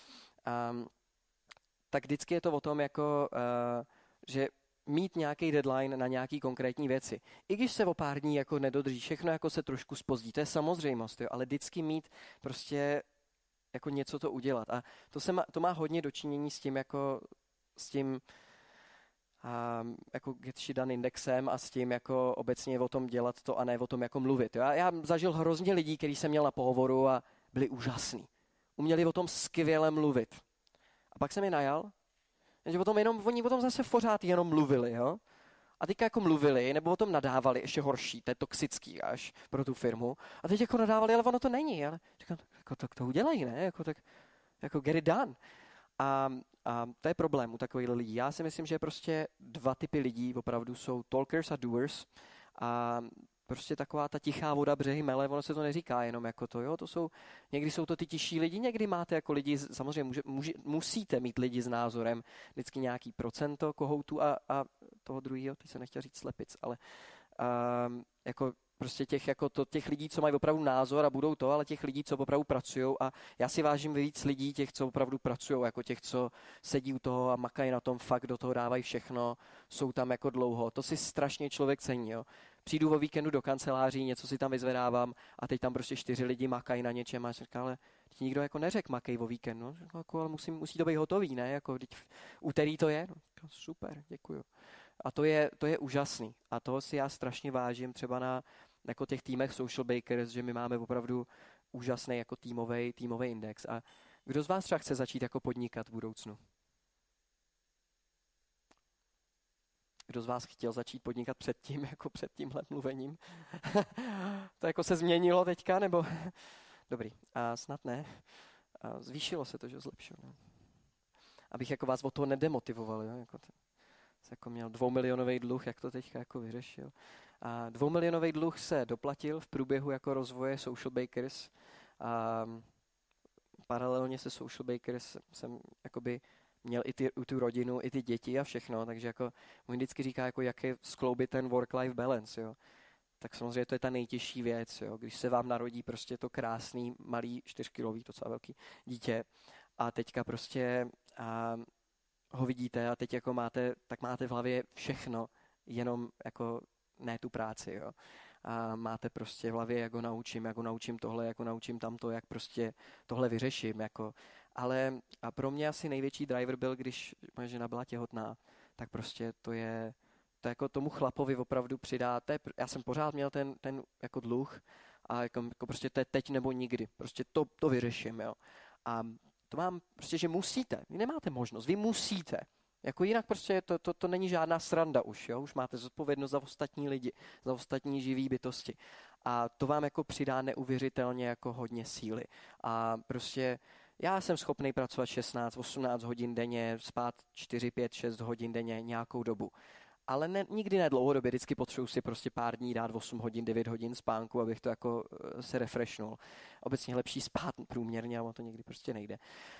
Tak vždycky je to o tom, jako, že mít nějaký deadline na nějaký konkrétní věci. I když se o pár dní jako nedodrží, všechno jako se trošku zpozdí, to je samozřejmost, jo, ale vždycky mít prostě jako něco to udělat. A to má hodně dočinění s tím jako get shit done indexem a s tím jako obecně o tom dělat to a ne o tom jako mluvit. Jo. Já zažil hrozně lidí, který jsem měl na pohovoru a byli úžasní. Uměli o tom skvěle mluvit. A pak jsem je najal, že oni o tom zase pořád jenom mluvili, jo? A teďka jako mluvili, nebo o tom nadávali, ještě horší, to je toxický až pro tu firmu. A teď jako nadávali, ale ono to není, ale říkám, tak to udělají, ne? Jako get it done. A to je problém u takových lidí. Já si myslím, že prostě 2 typy lidí opravdu jsou talkers a doers. A prostě taková ta tichá voda břehy mele, ono se to neříká jenom jako to, jo, někdy jsou to ty tiší lidi, někdy máte jako lidi, samozřejmě musíte mít lidi s názorem, vždycky nějaký procento kohoutů a toho druhého, teď jsem nechtěl říct slepic, ale jako prostě těch lidí, co mají opravdu názor a budou to, ale těch lidí, co opravdu pracují a já si vážím víc lidí, těch, co opravdu pracují, jako těch, co sedí u toho a makají na tom, fakt do toho dávají všechno, jsou tam jako dlouho, to si strašně člověk cení, jo. Přijdu o víkendu do kanceláří, něco si tam vyzvedávám a teď tam prostě 4 lidi makají na něčem a říká, ale ti nikdo jako neřekl makej o víkendu, no, jako, ale musí to být hotový, ne, jako v úterý to je, no, super, děkuju. A to je úžasný a toho si já strašně vážím třeba na jako těch týmech Social Bakers, že my máme opravdu úžasný jako týmový index. A kdo z vás třeba chce začít jako podnikat v budoucnu? Kdo z vás chtěl začít podnikat před tímhle mluvením? To jako se změnilo teďka, nebo? Dobrý, a snad ne. A zvýšilo se to, že zlepšilo. Abych jako vás o toho nedemotivoval, jo? Jako měl 2 milionový dluh, jak to teďka jako vyřešil. A 2 milionový dluh se doplatil v průběhu jako rozvoje Social Bakers. A paralelně se Social Bakers jsem jakoby měl i tu rodinu, i ty děti a všechno, takže jako on vždycky říká, jako jak je skloubit ten work-life balance, jo. Tak samozřejmě to je ta nejtěžší věc, jo. Když se vám narodí prostě to krásný, malý 4kilový, docela velký dítě a teďka prostě ho vidíte a teď jako máte v hlavě všechno, jenom jako ne tu práci, jo. A máte prostě v hlavě, jak ho naučím tohle, jak ho naučím tamto, jak prostě tohle vyřeším, jako. Ale a pro mě asi největší driver byl, když moje žena byla těhotná, tak prostě to jako tomu chlapovi opravdu přidáte. Já jsem pořád měl ten jako dluh a jako prostě to je teď nebo nikdy. Prostě to vyřeším, jo. A to mám prostě, že musíte. Vy nemáte možnost, vy musíte. Jako jinak prostě to není žádná sranda už, jo. Už máte zodpovědnost za ostatní lidi, za ostatní živý bytosti. A to vám jako přidá neuvěřitelně jako hodně síly. A prostě já jsem schopný pracovat 16, 18 hodin denně, spát 4, 5, 6 hodin denně nějakou dobu. Ale nikdy ne dlouhodobě, vždycky potřebuji si prostě pár dní dát 8 hodin, 9 hodin spánku, abych to jako se refreshnul. Obecně lepší spát průměrně, ale to někdy prostě nejde.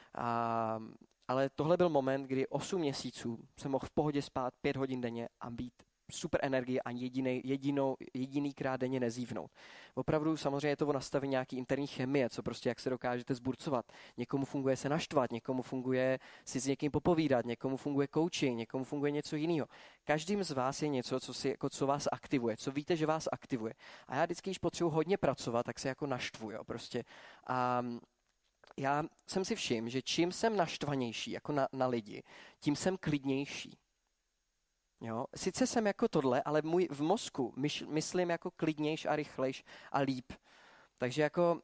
Ale tohle byl moment, kdy 8 měsíců jsem mohl v pohodě spát 5 hodin denně a být super energie a jedinýkrát denně nezívnout. Opravdu samozřejmě je to o nastavení nějaký interní chemie, co prostě jak se dokážete zburcovat. Někomu funguje se naštvat, někomu funguje si s někým popovídat, někomu funguje coaching, někomu funguje něco jiného. Každým z vás je něco, co vás aktivuje, co víte, že vás aktivuje. A já vždycky, když potřebuji hodně pracovat, tak se jako naštvu, jo, prostě. A já jsem si všiml, že čím jsem naštvanější jako na lidi, tím jsem klidnější. Jo? Sice jsem jako tohle, ale v mozku myslím jako klidnějš a rychlejš a líp. Takže jako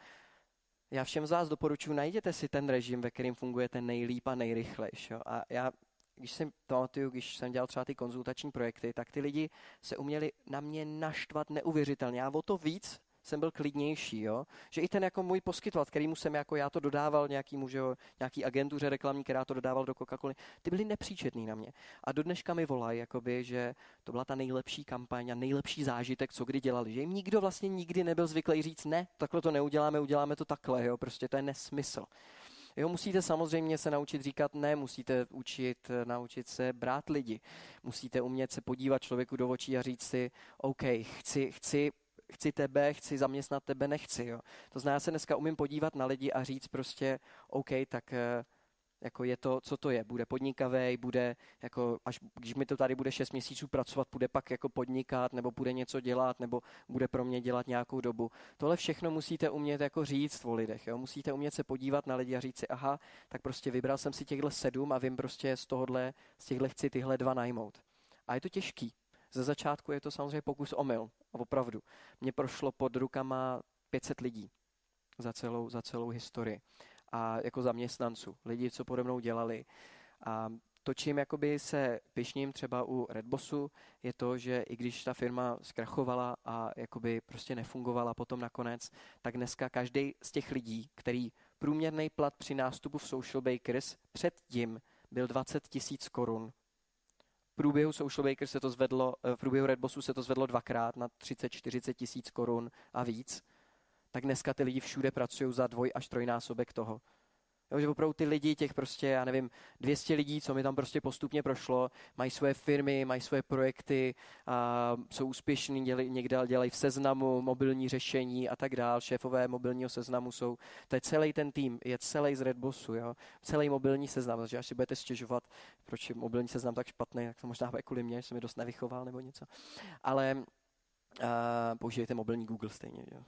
já všem z vás doporučuji, najděte si ten režim, ve kterým fungujete nejlíp a nejrychlejš. Jo? A já, když jsem dělal třeba ty konzultační projekty, tak ty lidi se uměli na mě naštvat neuvěřitelně. Já o to víc jsem byl klidnější, jo? Že i ten jako můj poskytovatel, kterýmu jsem jako já to dodával nějaký agentuře reklamní, která to dodával do Coca-Coly, ty byli nepříčetný na mě. A do dneška mi volají, jakoby, že to byla ta nejlepší kampaň a nejlepší zážitek, co kdy dělali. Že jim nikdo vlastně nikdy nebyl zvyklý říct, ne, takhle to neuděláme, uděláme to takhle, jo? Prostě to je nesmysl. Jo, musíte samozřejmě se naučit říkat ne, musíte naučit se brát lidi. Musíte umět se podívat člověku do očí a říct si, OK, chci tebe, chci zaměstnat tebe, nechci. Jo. To znamená, já se dneska umím podívat na lidi a říct prostě, OK, tak jako je to, co to je. Bude podnikavý, bude, jako, až když mi to tady bude 6 měsíců pracovat, bude pak jako podnikat, nebo bude něco dělat, nebo bude pro mě dělat nějakou dobu. Tohle všechno musíte umět jako říct o lidech. Jo. Musíte umět se podívat na lidi a říct si, aha, tak prostě vybral jsem si těchto 7 a vím prostě z těchto chci tyhle 2 najmout. A je to těžký. Ze začátku je to samozřejmě pokus omyl. A opravdu. Mně prošlo pod rukama 500 lidí za celou historii. A jako zaměstnanců. Lidi, co pode mnou dělali. A to, čím jakoby se pyšním třeba u Redbossu, je to, že i když ta firma zkrachovala a jakoby prostě nefungovala potom nakonec, tak dneska každý z těch lidí, který průměrný plat při nástupu v Social Bakers předtím byl 20 000 korun. V průběhu Social Bakers se to zvedlo, v průběhu Redbossu se to zvedlo 2krát na 30-40 tisíc korun a víc, tak dneska ty lidi všude pracují za 2 až 3násobek toho. Jo, že opravdu ty lidi, těch prostě, já nevím, 200 lidí, co mi tam prostě postupně prošlo, mají své firmy, mají své projekty, a jsou úspěšní, někde dělají v Seznamu, mobilní řešení a tak dál. Šéfové mobilního Seznamu jsou, to je celý ten tým, je celý z Redbossu, jo, celý mobilní Seznam, takže až si budete stěžovat, proč je mobilní Seznam tak špatný, tak to možná bude kvůli mě, že jsem je dost nevychoval nebo něco. Ale použijte mobilní Google stejně, jo.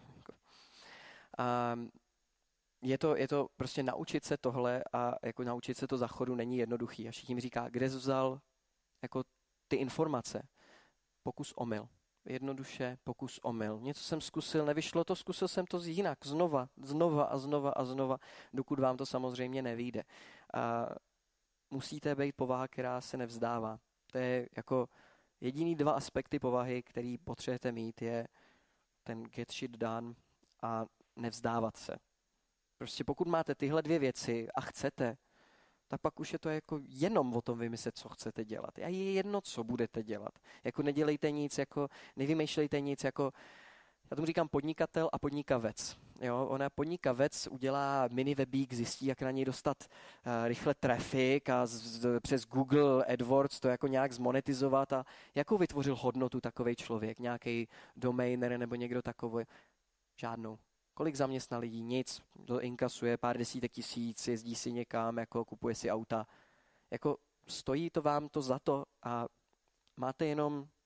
Je to prostě naučit se tohle a jako naučit se to za chodu není jednoduchý. A všichni mi říká, kde jsi vzal jako ty informace? Pokus omyl. Jednoduše pokus omyl. Něco jsem zkusil, nevyšlo to, zkusil jsem to jinak. Znova, dokud vám to samozřejmě nevyjde. A musíte být povaha, která se nevzdává. To je jako jediný 2 aspekty povahy, který potřebujete mít, je ten get shit done a nevzdávat se. Prostě pokud máte tyhle 2 věci a chcete, tak pak už je to jako jenom o tom vymyslet, co chcete dělat. A je jedno, co budete dělat. Jako nedělejte nic, jako nevymýšlejte nic, jako já tomu říkám podnikatel a podnikavec. Jo, ona podnikavec udělá mini webík, zjistí, jak na něj dostat rychle trafik a přes Google AdWords to jako nějak zmonetizovat a jakou vytvořil hodnotu takovej člověk, nějaký domainer nebo někdo takový. Žádnou. Kolik zaměstná lidí? Nic. To inkasuje pár desítek tisíc, jezdí si někam, jako kupuje si auta. Jako stojí to vám to za to a máte jenom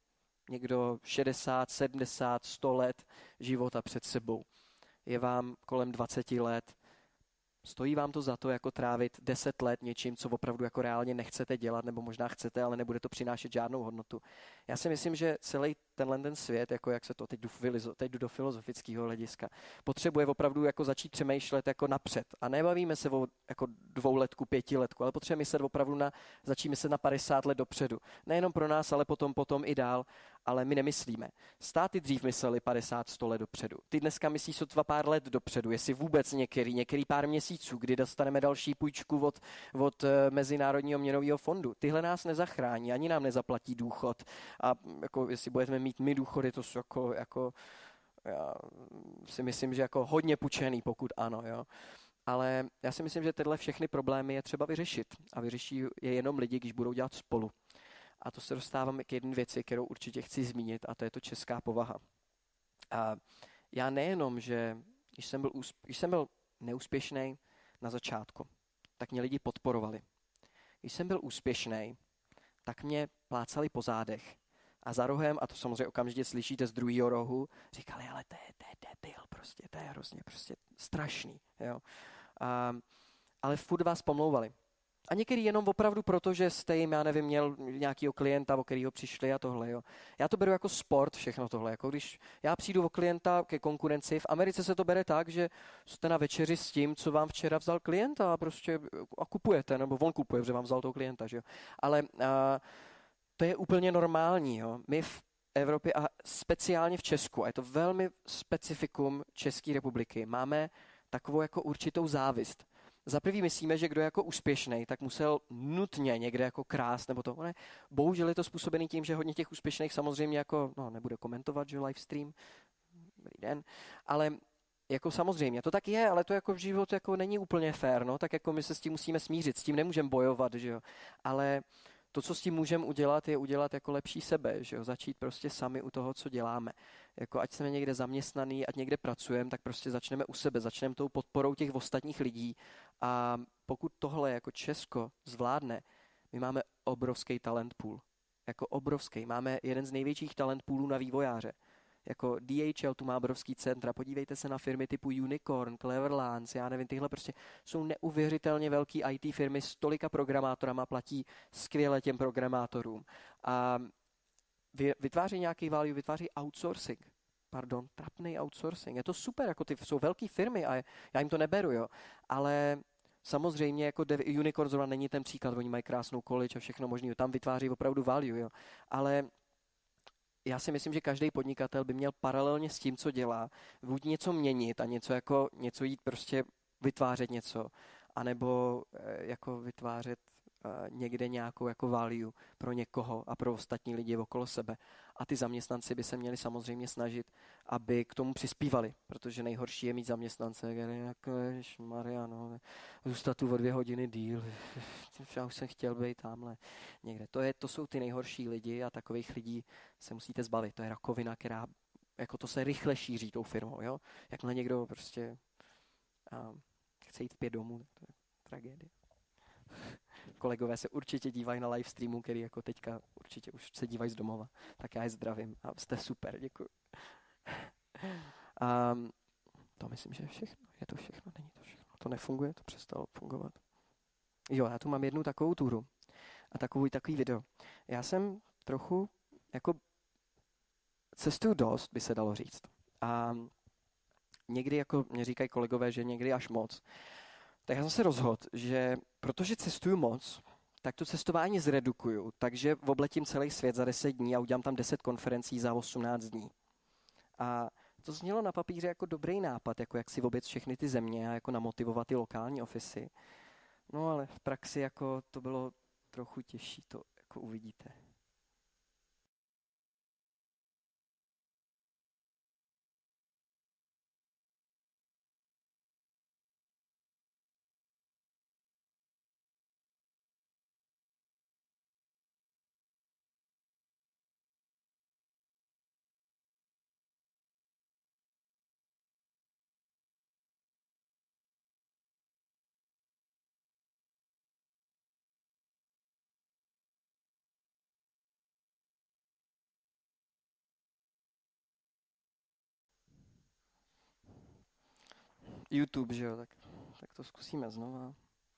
někdo 60, 70, 100 let života před sebou. Je vám kolem 20 let. Stojí vám to za to jako trávit 10 let něčím, co opravdu jako reálně nechcete dělat, nebo možná chcete, ale nebude to přinášet žádnou hodnotu. Já si myslím, že celý ten svět, jako jak se to teď jdu do filozofického hlediska, potřebuje opravdu jako začít přemýšlet jako napřed. A nebavíme se o jako 2letku, 5letku, ale potřebujeme myslet opravdu začít myslet na 50 let dopředu. Nejenom pro nás, ale potom i dál. Ale my nemyslíme. Státy dřív mysleli 50, 100 let dopředu. Ty dneska myslí sotva pár let dopředu, jestli vůbec některý pár měsíců, kdy dostaneme další půjčku od Mezinárodního měnového fondu. Tyhle nás nezachrání, ani nám nezaplatí důchod. A jako, jestli budeme mít my důchody, to jsou jako já si myslím, že jako hodně půjčený, pokud ano, jo. Ale já si myslím, že tyhle všechny problémy je třeba vyřešit. A vyřeší je jenom lidi, když budou dělat spolu. A to se dostáváme k jedné věci, kterou určitě chci zmínit, a to je to česká povaha. A já nejenom, že když jsem byl neúspěšný na začátku, tak mě lidi podporovali. Když jsem byl úspěšný, tak mě plácali po zádech. A za rohem, a to samozřejmě okamžitě slyšíte z druhého rohu, říkali, ale to je debil, prostě, to je hrozně prostě strašný. Jo. Ale furt vás pomlouvali. A některý jenom opravdu proto, že jste jim, já nevím, měl nějakýho klienta, o kterýho přišli a tohle. Jo. Já to beru jako sport, všechno tohle. Jako když já přijdu o klienta ke konkurenci, v Americe se to bere tak, že jste na večeři s tím, co vám včera vzal klienta a kupujete, nebo on kupuje, protože vám vzal toho klienta. Že jo. Ale to je úplně normální. Jo. My v Evropě a speciálně v Česku, a je to velmi specifikum České republiky, máme takovou jako určitou závist. Za prvý myslíme, že kdo je jako úspěšný, tak musel nutně někde jako krást, nebo to ne. Bohužel je to způsobený tím, že hodně těch úspěšných samozřejmě jako, nebude komentovat, že livestream, dobrý den, ale jako samozřejmě, to tak je, ale to jako v životě jako není úplně fair, no, tak jako my se s tím musíme smířit, s tím nemůžeme bojovat, že jo, ale to, co s tím můžeme udělat, je udělat jako lepší sebe, že jo? Začít prostě sami u toho, co děláme. Jako ať jsme někde zaměstnaný, ať někde pracujeme, tak prostě začneme u sebe, začneme tou podporou těch ostatních lidí a pokud tohle jako Česko zvládne, my máme obrovský talent pool. Jako obrovský. Máme jeden z největších talent poolů na vývojáře. Jako DHL tu má obrovský centra, podívejte se na firmy typu Unicorn, Cleverlands, já nevím, tyhle prostě jsou neuvěřitelně velký IT firmy s tolika programátorama, platí skvěle těm programátorům. A vytváří nějaký value, vytváří outsourcing. Trapný outsourcing. Je to super, jako ty jsou velké firmy a já jim to neberu, jo. Ale samozřejmě jako Unicorn zrovna není ten příklad, oni mají krásnou college a všechno možné, tam vytváří opravdu value, jo. Ale já si myslím, že každý podnikatel by měl paralelně s tím, co dělá, buď něco měnit a něco jít prostě vytvářet něco, anebo jako vytvářet někde nějakou jako value pro někoho a pro ostatní lidi okolo sebe. A ty zaměstnanci by se měli samozřejmě snažit, aby k tomu přispívali, protože nejhorší je mít zaměstnance, který jako Mariano, zůstat tu o 2 hodiny díl, já už jsem chtěl být tamhle někde. To jsou ty nejhorší lidi a takových lidí se musíte zbavit. To je rakovina, která jako to se rychle šíří tou firmou. Jo? Jakmile někdo prostě chce jít 5 domů, tak to je tragédie. Kolegové se určitě dívají na live streamu, který jako teďka určitě už se dívají z domova. Tak já je zdravím a jste super, děkuji. To myslím, že je všechno. Je to všechno? Není to všechno. To nefunguje, to přestalo fungovat. Jo, já tu mám jednu takovou túru a takový video. Já jsem trochu jako cestuju dost, by se dalo říct. A někdy jako mě říkají kolegové, že někdy až moc. Tak já jsem se rozhodl, že protože cestuju moc, tak to cestování zredukuju, takže obletím celý svět za 10 dní a udělám tam 10 konferencí za 18 dní. A to znělo na papíře jako dobrý nápad, jako jak si objet všechny ty země a jako namotivovat ty lokální ofisy. No ale v praxi jako to bylo trochu těžší, to jako uvidíte. YouTube, že jo, tak to zkusíme znova.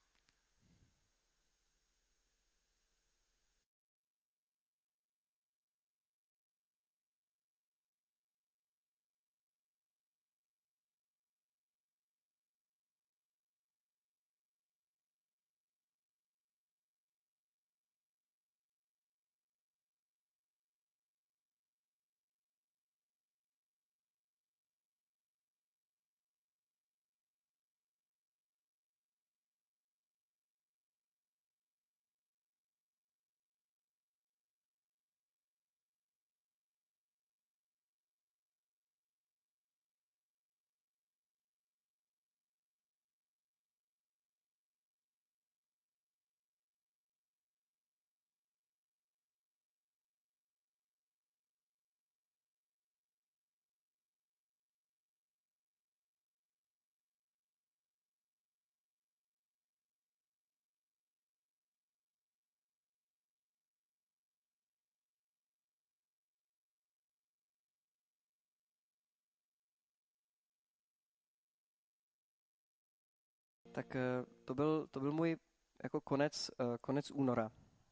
Tak to byl můj jako konec února,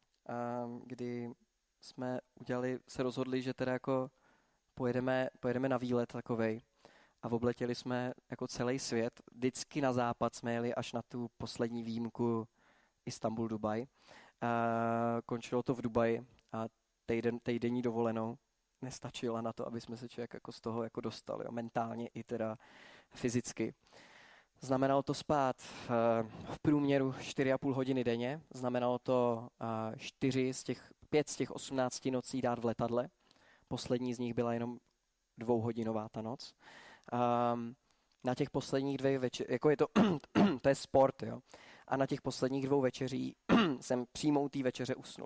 kdy jsme se rozhodli, že teda jako pojedeme na výlet takovej a obletěli jsme jako celý svět. Vždycky na západ jsme jeli až na tu poslední výjimku Istanbul, Dubaj. Končilo to v Dubaji a týdenní dovolenou nestačila na to, aby jsme se člověk jako z toho jako dostali, jo, mentálně i teda fyzicky. Znamenalo to spát v průměru 4,5 hodiny denně, znamenalo to 5 z těch 18 nocí dát v letadle. Poslední z nich byla jenom 2hodinová ta noc. Na těch posledních 2 večerích, jako je to, to je sport, jo. A na těch posledních 2 večeří jsem přímo u té večeře usnul.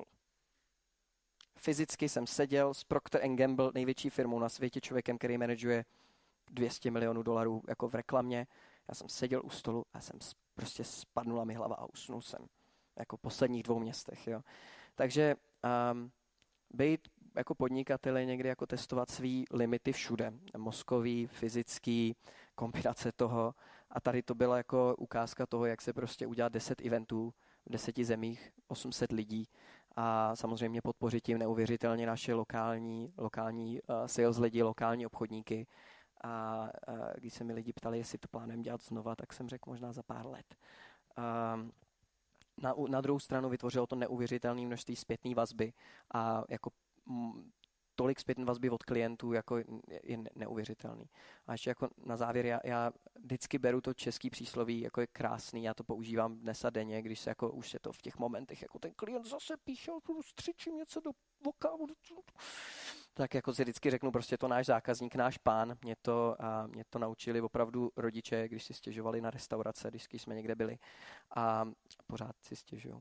Fyzicky jsem seděl s Procter & Gamble, největší firmou na světě, člověkem, který manažuje $200 milionů jako v reklamě. Já jsem seděl u stolu a jsem prostě spadnula mi hlava a usnul jsem. Jako v posledních 2 městech, jo. Takže být jako podnikatel je někdy jako testovat svý limity všude. Mozkový, fyzický, kombinace toho. A tady to byla jako ukázka toho, jak se prostě udělat 10 eventů v 10 zemích, 800 lidí a samozřejmě podpořit tím neuvěřitelně naše lokální sales lidi, lokální obchodníky. A když se mi lidi ptali, jestli to plánujem dělat znova, tak jsem řekl možná za pár let. Na druhou stranu vytvořilo to neuvěřitelné množství zpětné vazby a jako tolik zpětné vazby od klientů jako je neuvěřitelný. A ještě jako na závěr, já vždycky beru to český přísloví, jako je krásný, já to používám dnes a denně, když se jako už je to v těch momentech, jako ten klient zase píše, střičím něco do voka, tak jako si vždycky řeknu, prostě to náš zákazník, náš pán, mě to naučili opravdu rodiče, když si stěžovali na restaurace, když jsme někde byli a pořád si stěžují.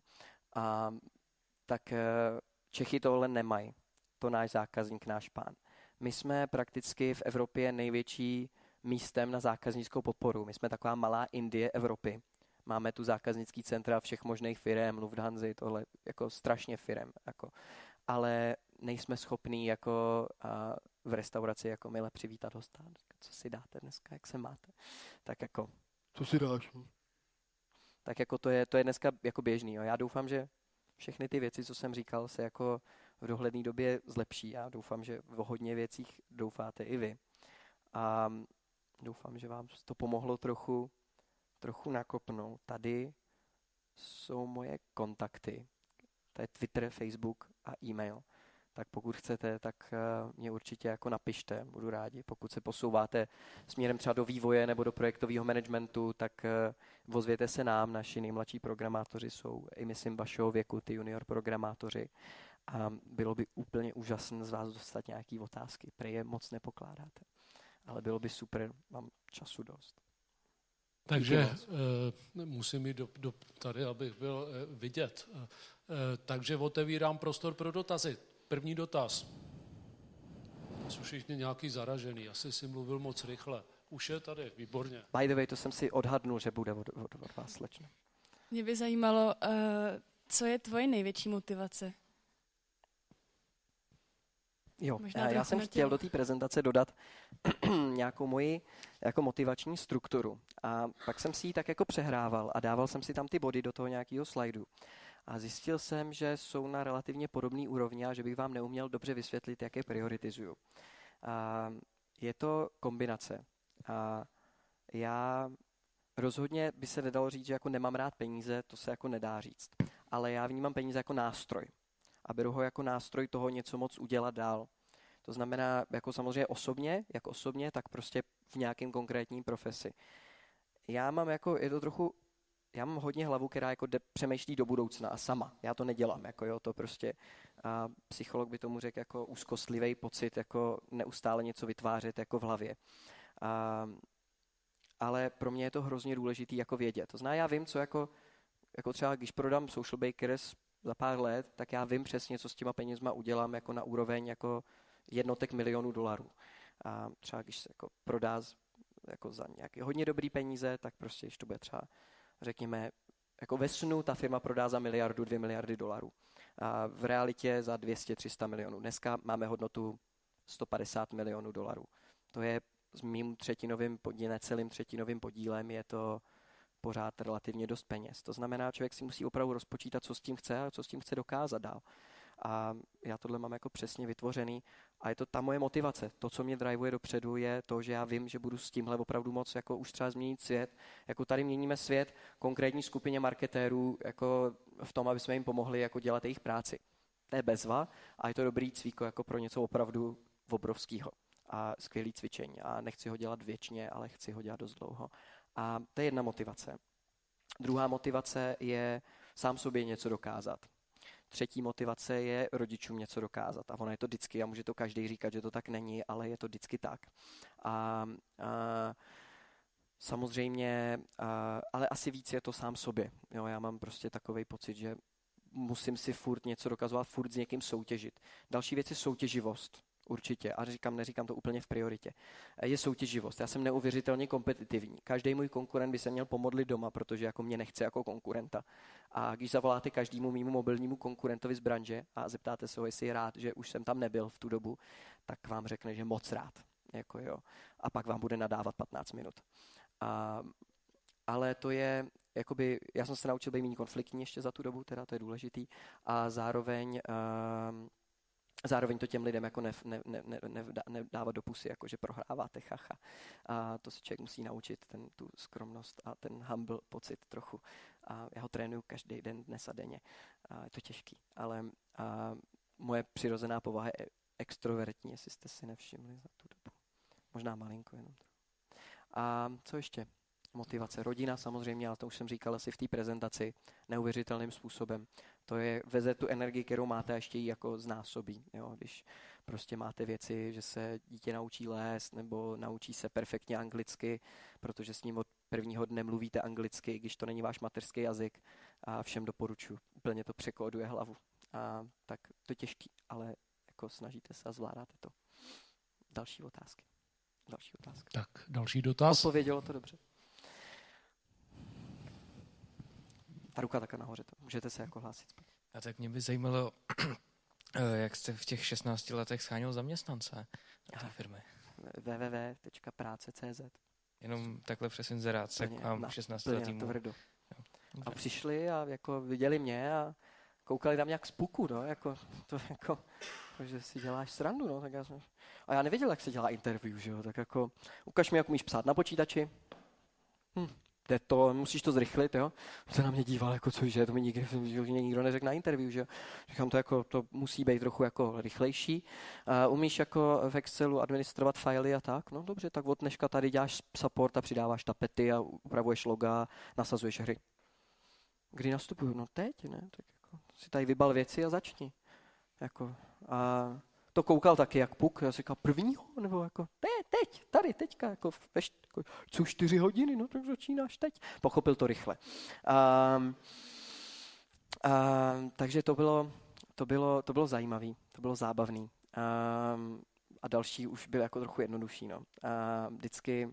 Tak Čechy tohle nemají. To náš zákazník, náš pán. My jsme prakticky v Evropě největší místem na zákaznickou podporu. My jsme taková malá Indie Evropy. Máme tu zákaznický centra všech možných firem, Lufthansa, tohle jako strašně firem. Jako. Ale nejsme schopní jako v restauraci jako mile přivítat hosta. Co si dáte dneska, jak se máte? Tak jako... Co si dáš? Tak jako to je dneska jako běžný. Jo. Já doufám, že všechny ty věci, co jsem říkal, se jako v dohledné době zlepší. Já doufám, že v hodně věcích doufáte i vy. A doufám, že vám to pomohlo trochu nakopnout. Tady jsou moje kontakty. To je Twitter, Facebook a e-mail. Tak pokud chcete, tak mě určitě jako napište, budu rádi. Pokud se posouváte směrem třeba do vývoje nebo do projektového managementu, tak ozvěte se nám, naši nejmladší programátoři jsou i myslím vašeho věku, ty junior programátoři. A bylo by úplně úžasné z vás dostat nějaké otázky. Prej je moc nepokládáte. Ale bylo by super, mám času dost. Takže musím jít do tady, abych byl vidět. Takže otevírám prostor pro dotazy. První dotaz. Jsou všichni nějaký zaražený. Asi si mluvil moc rychle. Už je tady, výborně. By the way, to jsem si odhadnul, že bude od vás, slečno. Mě by zajímalo, co je tvoje největší motivace? Jo, Možná já jsem chtěl do té prezentace dodat nějakou moji jako motivační strukturu. A pak jsem si ji tak jako přehrával a dával jsem si tam ty body do toho nějakého slajdu. A zjistil jsem, že jsou na relativně podobné úrovni a že bych vám neuměl dobře vysvětlit, jak je prioritizuju. A je to kombinace. A já rozhodně by se nedalo říct, že jako nemám rád peníze, to se jako nedá říct. Ale já vnímám peníze jako nástroj. A beru ho jako nástroj toho něco moc udělat dál. To znamená, jako samozřejmě osobně, tak prostě v nějakém konkrétním profesi. Já mám hodně hlavu, která jako přemýšlí do budoucna a sama. Já to nedělám, to prostě psycholog by tomu řekl jako úzkostlivý pocit, jako neustále něco vytvářet jako v hlavě. Ale pro mě je to hrozně důležitý jako vědět. To znamená, já vím, co jako třeba, když prodám Social Bakers za pár let, tak já vím přesně, co s těma penězma udělám jako na úroveň jako jednotek milionů dolarů. A třeba když se jako prodá jako za nějaké hodně dobrý peníze, tak prostě, když to bude třeba, řekněme, jako ve snu ta firma prodá za 2 miliardy dolarů. A v realitě za 200-300 milionů. Dneska máme hodnotu 150 milionů dolarů. To je s mým necelým třetinovým podílem je to pořád relativně dost peněz. To znamená, člověk si musí opravdu rozpočítat, co s tím chce a co s tím chce dokázat dál. A já tohle mám jako přesně vytvořený a je to ta moje motivace. To, co mě drivuje dopředu, je to, že já vím, že budu s tímhle opravdu moc jako už třeba změnit svět. Jako tady měníme svět konkrétní skupině marketérů jako v tom, aby jsme jim pomohli jako dělat jejich práci. To je bezva a je to dobrý cvíko jako pro něco opravdu obrovského a skvělý cvičení. A nechci ho dělat věčně, ale chci ho dělat dost dlouho. A to je jedna motivace. Druhá motivace je sám sobě něco dokázat. Třetí motivace je rodičům něco dokázat. A ono je to vždycky, a může to každý říkat, že to tak není, ale je to vždycky tak. Samozřejmě, ale asi víc je to sám sobě. Jo, já mám prostě takovej pocit, že musím si furt něco dokazovat, furt s někým soutěžit. Další věc je soutěživost. Určitě. A neříkám to úplně v prioritě. Je soutěživost. Já jsem neuvěřitelně kompetitivní. Každý můj konkurent by se měl pomodlit doma, protože jako mě nechce jako konkurenta. A když zavoláte každému mému mobilnímu konkurentovi z branže a zeptáte se ho, jestli je rád, že už jsem tam nebyl v tu dobu, tak vám řekne, že moc rád. Jako jo. A pak vám bude nadávat 15 minut. Ale to je, jakoby, já jsem se naučil být méně konfliktní ještě za tu dobu, teda to je důležitý. A zároveň to těm lidem jako nedávat do pusy, jako že prohráváte, chacha. A to se člověk musí naučit, tu skromnost a ten humble pocit trochu. A já ho trénuju každý den, dnes a denně. A je to těžký, ale moje přirozená povaha je extrovertní, jestli jste si nevšimli za tu dobu. Možná malinko jenom. A co ještě? Motivace. Rodina samozřejmě, ale to už jsem říkal asi v té prezentaci, neuvěřitelným způsobem. To je veze tu energii, kterou máte, a ještě ji jako znásobí. Jo? Když prostě máte věci, že se dítě naučí lézt nebo naučí se perfektně anglicky, protože s ním od prvního dne mluvíte anglicky, i když to není váš mateřský jazyk, a všem doporučuji. Úplně to překóduje hlavu. Tak to je těžký, ale jako snažíte se a zvládáte to. Další otázky. Tak, další dotaz. Odpovědělo to dobře. Ta ruka taká nahoře, můžete se jako hlásit. A tak mě by zajímalo, jak jste v těch 16 letech scháněl zaměstnance na té firmy. www.práce.cz. Jenom takhle přes inzerát, tak mám 16 letýmu. A přišli a jako viděli mě a koukali tam nějak z puku, no, že si děláš srandu, no, tak a já nevěděl, jak se dělá interview, že jo, tak jako, ukaž mi, jak umíš psát na počítači. Jde to, musíš to zrychlit, jo. Se na mě díval, jako cože, to mi nikdo neřekl na interview, že jo. Říkám to jako, to musí být trochu jako rychlejší. Umíš jako v Excelu administrovat fily a tak, no dobře, tak od dneška tady děláš support a přidáváš tapety a upravuješ loga, nasazuješ hry. Kdy nastupuju? No teď, ne, tak jako si tady vybal věci a začni. Jako, a to koukal taky jak puk, já si říkal prvního, nebo jako teďka, jako jsou 4 hodiny, no tak začínáš teď. Pochopil to rychle. Takže to bylo zajímavý, to bylo zábavný. A další už byl jako trochu jednodušší, no.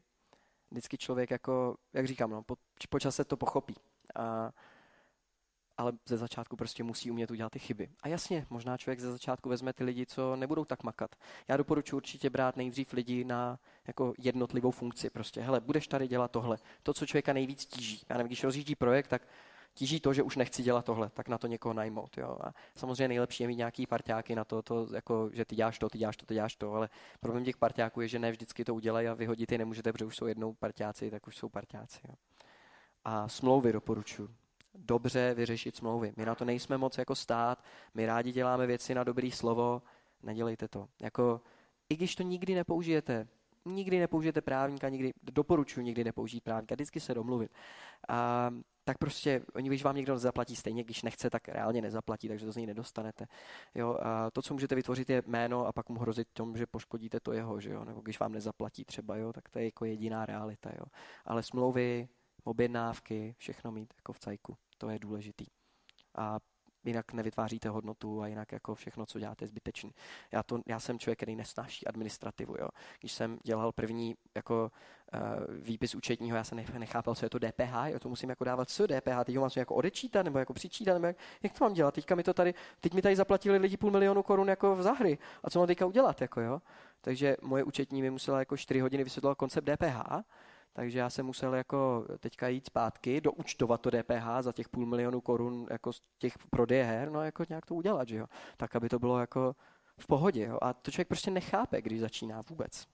Vždycky člověk jako, jak říkám, no, po čase to pochopí. ale ze začátku prostě musí umět udělat ty chyby. A jasně, možná člověk ze začátku vezme ty lidi, co nebudou tak makat. Já doporučuji určitě brát nejdřív lidi na jako jednotlivou funkci. Prostě, hele, budeš tady dělat tohle. To, co člověka nejvíc tíží. Já nevím, když rozjíždí projekt, tak tíží to, že už nechci dělat tohle, tak na to někoho najmout. Jo. A samozřejmě nejlepší je mít nějaký parťáky na to, jako, že ty děláš to, ale problém těch parťáků je, že ne vždycky to udělají a vyhodit je nemůžete, protože už jsou jednou parťáci, tak už jsou parťáci. Jo. A smlouvy doporučuji. Dobře vyřešit smlouvy. My na to nejsme moc jako stát, my rádi děláme věci na dobrý slovo, nedělejte to. Jako, i když to nikdy nepoužijete právníka, doporučuji nikdy nepoužít právníka, vždycky se domluvit. Tak prostě, když vám někdo nezaplatí stejně, když nechce, tak reálně nezaplatí, takže to z něj nedostanete. Jo, a to, co můžete vytvořit, je jméno a pak mu hrozit tomu, že poškodíte to jeho, že jo? Nebo když vám nezaplatí třeba, jo? Tak to je jako jediná realita. Jo? Ale smlouvy, objednávky, všechno mít jako v cajku, to je důležitý. A jinak nevytváříte hodnotu a jinak jako všechno, co děláte, je zbytečný. Já jsem člověk, který nesnáší administrativu. Jo. Když jsem dělal první jako výpis účetního, já jsem nechápal, co je to DPH, jo, to musím jako dávat co DPH, teď ho mám jako odečítat nebo jako přičítat, nebo jak to mám dělat? Teď mi tady zaplatili lidi 500 000 korun jako za hry. A co mám teďka udělat? Jako, jo? Takže moje účetní mi musela jako 4 hodiny vysvětlovat koncept DPH. Takže já jsem musel jako teďka jít zpátky, doúčtovat to DPH za těch 500 000 korun jako z těch prodeje her, no jako nějak to udělat, že jo. Tak, aby to bylo jako v pohodě, jo. A to člověk prostě nechápe, když začíná vůbec.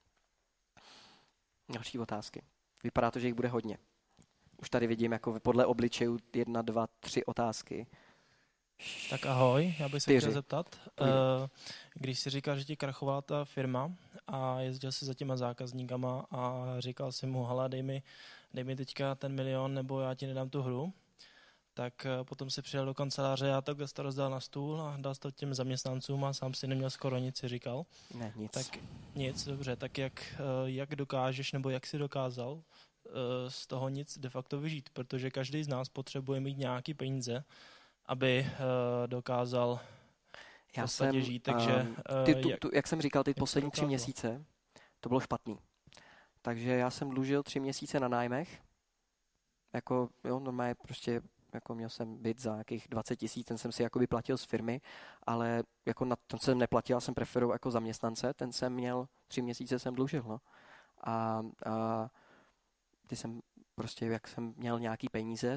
Další otázky. Vypadá to, že jich bude hodně. Už tady vidím jako podle obličejů 1, 2, 3 otázky. Tak ahoj, já bych se chtěl zeptat. Když jsi říkal, že ti krachovala ta firma a jezdil si za těma zákazníkama a říkal si mu, hele, dej mi teďka ten 1 000 000 nebo já ti nedám tu hru, tak potom si přijel do kanceláře a takhle to rozdal na stůl a dal to těm zaměstnancům a sám si neměl skoro nic, si říkal. Ne, nic. Tak nic, dobře, tak jak dokážeš nebo jak jsi dokázal z toho nic de facto vyžít, protože každý z nás potřebuje mít nějaký peníze, aby dokázal žít, takže... jak jsem říkal, ty poslední 3 měsíce, to bylo špatný. Takže já jsem dlužil 3 měsíce na nájmech, jako jo, normálně prostě, jako měl jsem byt za nějakých 20 000, ten jsem si jakoby platil z firmy, ale jako na ten jsem neplatil, já jsem preferoval jako zaměstnance, ten jsem měl, 3 měsíce jsem dlužil, no. A ty jsem prostě, jak jsem měl nějaký peníze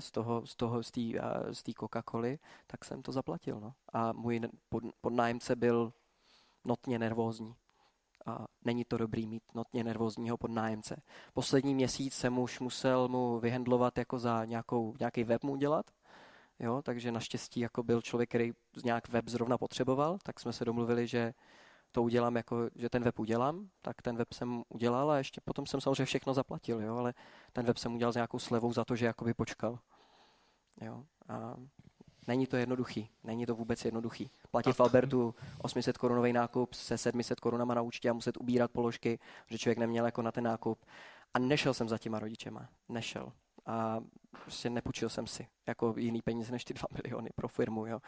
z té Coca-Coly, tak jsem to zaplatil, no. A můj podnájemce byl notně nervózní. A není to dobrý mít notně nervózního podnájemce. Poslední měsíc jsem už musel mu vyhendlovat jako za nějaký web mu udělat, jo, takže naštěstí jako byl člověk, který nějak web zrovna potřeboval, tak jsme se domluvili, že to udělám, jako, že ten web udělám, tak ten web jsem udělal a ještě potom jsem samozřejmě všechno zaplatil, jo, ale ten web jsem udělal s nějakou slevou za to, že jakoby počkal. Jo, a není to jednoduchý, není to vůbec jednoduchý. Platit v Albertu 800 korunový nákup se 700 korunama na účtě a muset ubírat položky, že člověk neměl jako na ten nákup. A nešel jsem za těma rodičema, nešel. A prostě nepůjčil jsem si jako jiný peníze než ty 2 miliony pro firmu, jo.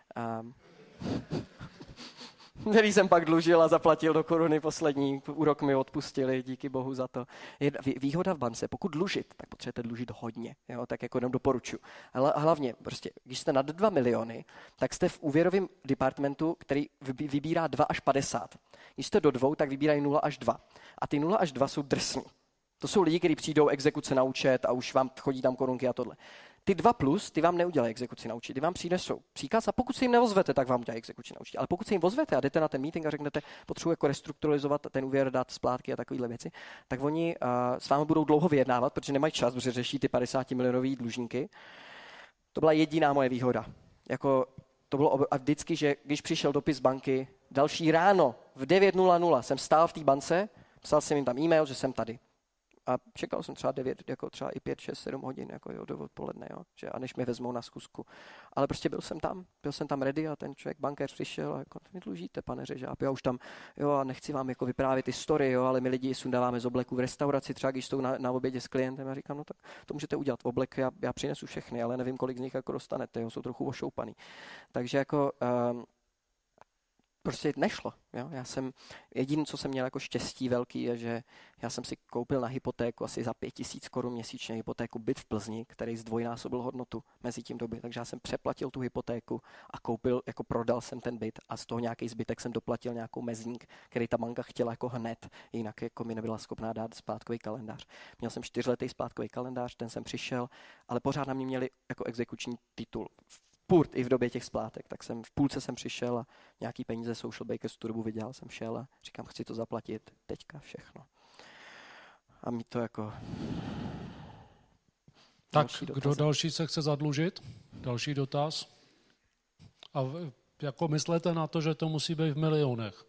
Který jsem pak dlužil a zaplatil do koruny poslední. Úrok mi odpustili, díky bohu za to. Výhoda v bance, pokud dlužit, tak potřebujete dlužit hodně. Jo? Tak jako jenom doporučuji. A hlavně, prostě, když jste nad 2 miliony, tak jste v úvěrovém departmentu, který vybírá 2 až 50. Když jste do 2, tak vybírají 0 až 2. A ty 0 až 2 jsou drsní. To jsou lidi, kteří přijdou exekuce na účet a už vám chodí tam korunky a tohle. Ty 2 plus, ty vám neudělají exekuci na účet, ty vám přinesou příkaz a pokud se jim neozvete, tak vám udělají exekuci na účet. Ale pokud se jim ozvete a jdete na ten meeting a řeknete, potřebuji jako restrukturalizovat ten úvěr, dát splátky a takovéhle věci, tak oni s vámi budou dlouho vyjednávat, protože nemají čas, protože řeší ty 50 milionový dlužníky. To byla jediná moje výhoda. Jako, to bylo a vždycky, že když přišel dopis z banky, další ráno v 9:00 jsem stál v té bance, psal jsem jim tam e-mail, že jsem tady. A čekal jsem třeba 9, jako třeba i 5, 6, 7 hodin jako jo, do odpoledne, jo, že a než mě vezmou na zkusku. Ale prostě byl jsem tam ready a ten člověk, bankéř přišel a jako, mi dlužíte, pane Řežáb, já už tam, jo, a nechci vám jako vyprávět ty story, jo, ale my lidi sundáváme z obleku v restauraci, třeba když jsou na obědě s klientem a říkám, no tak to můžete udělat v oblek, já přinesu všechny, ale nevím, kolik z nich jako dostanete, jo, jsou trochu ošoupaný. Takže jako prostě nešlo. Jo? Jediné, co jsem měl jako štěstí velký, je, že já jsem si koupil na hypotéku asi za 5 000 korun měsíčně hypotéku byt v Plzni, který zdvojnásobil hodnotu mezi tím doby. Takže já jsem přeplatil tu hypotéku a prodal jsem ten byt a z toho nějaký zbytek jsem doplatil nějakou mezník, který ta banka chtěla jako hned, jinak jako mi nebyla schopná dát splátkový kalendář. Měl jsem 4letý splátkový kalendář, ten jsem přišel, ale pořád na mě měli jako exekuční titul. Furt i v době těch splátek, tak v půlce jsem přišel a nějaký peníze Social Bakers tu dobu vydělal, jsem šel a říkám, chci to zaplatit teďka všechno. A mi to jako... Tak, kdo další se chce zadlužit? Další dotaz? A jako myslete na to, že to musí být v milionech?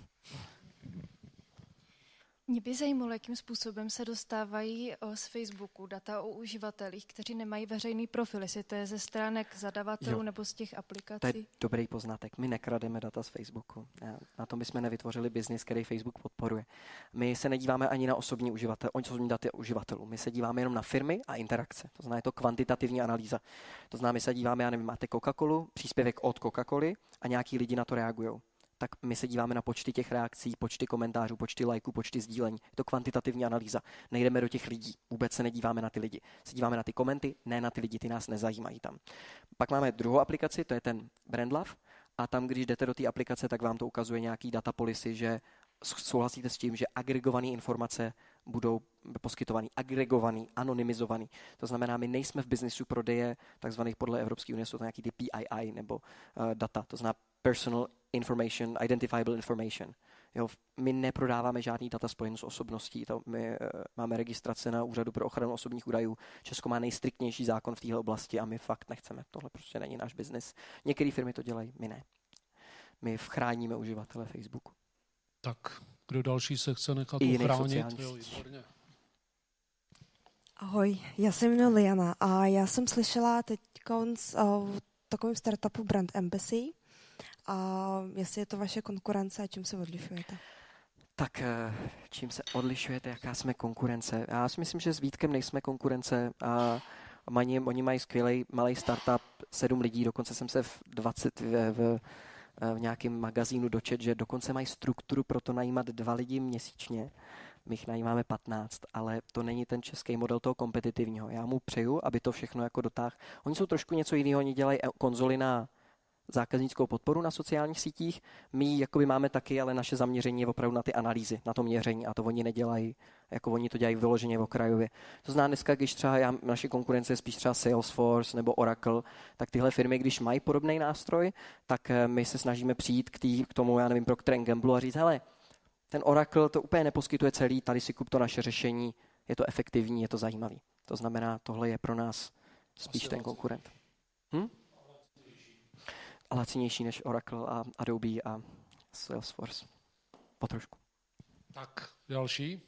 Mě by zajímalo, jakým způsobem se dostávají z Facebooku data o uživatelích, kteří nemají veřejný profil, jestli to je ze stránek zadavatelů nebo z těch aplikací. To je dobrý poznatek. My nekrademe data z Facebooku. Na tom bychom nevytvořili biznis, který Facebook podporuje. My se nedíváme ani na osobní data uživatelů. My se díváme jenom na firmy a interakce. To znamená, je to kvantitativní analýza. To znamená, my se díváme, já nevím, máte Coca-Colu, příspěvek od Coca-Coly a nějaký lidi na to reagují. Tak my se díváme na počty těch reakcí, počty komentářů, počty lajků, počty sdílení. Je to kvantitativní analýza. Nejdeme do těch lidí. Vůbec se nedíváme na ty lidi. Se díváme na ty komenty, ne na ty lidi, ty nás nezajímají tam. Pak máme druhou aplikaci, to je ten BrandLove. A tam, když jdete do té aplikace, tak vám to ukazuje nějaký data policy, že souhlasíte s tím, že agregované informace budou poskytovaný, agregovaný, anonymizovaný. To znamená, my nejsme v biznisu prodeje takzvaných podle Evropské unie, jsou to nějaký ty PII nebo data, to znamená Personal Information, Identifiable Information. Jo, my neprodáváme žádný data spojený s osobností, my máme registrace na Úřadu pro ochranu osobních údajů. Česko má nejstriktnější zákon v této oblasti a my fakt nechceme. Tohle prostě není náš biznis. Některé firmy to dělají, my ne. My chráníme uživatele Facebooku. Tak, kdo další se chce nechat uchránit? Jo, výborně. Ahoj, já se jmenuji Liana a já jsem slyšela teď o takovém startupu Brand Embassy a jestli je to vaše konkurence a čím se odlišujete? Tak čím se odlišujete, jaká jsme konkurence? Já si myslím, že s Vítkem nejsme konkurence a oni mají skvělý malý startup, 7 lidí, dokonce jsem se v nějakém magazínu dočet, že dokonce mají strukturu pro to najímat 2 lidi měsíčně. My jich najímáme 15, ale to není ten český model toho kompetitivního. Já mu přeju, aby to všechno jako dotáhl. Oni jsou trošku něco jiného, oni dělají konzoly na zákaznickou podporu na sociálních sítích. My ji jakoby máme taky, ale naše zaměření je opravdu na ty analýzy, na to měření a to oni nedělají, jako oni to dělají vyloženě okrajově. To znamená dneska, když třeba naše konkurence je spíš třeba Salesforce nebo Oracle, tak tyhle firmy, když mají podobný nástroj, tak my se snažíme přijít k tomu, já nevím, Procter & Gamble a říct, hele, ten Oracle to úplně neposkytuje celý, tady si kup to naše řešení, je to efektivní, je to zajímavý. To znamená, tohle je pro nás spíš ten konkurent. A lacinější než Oracle a Adobe a Salesforce. Potrošku. Tak, další.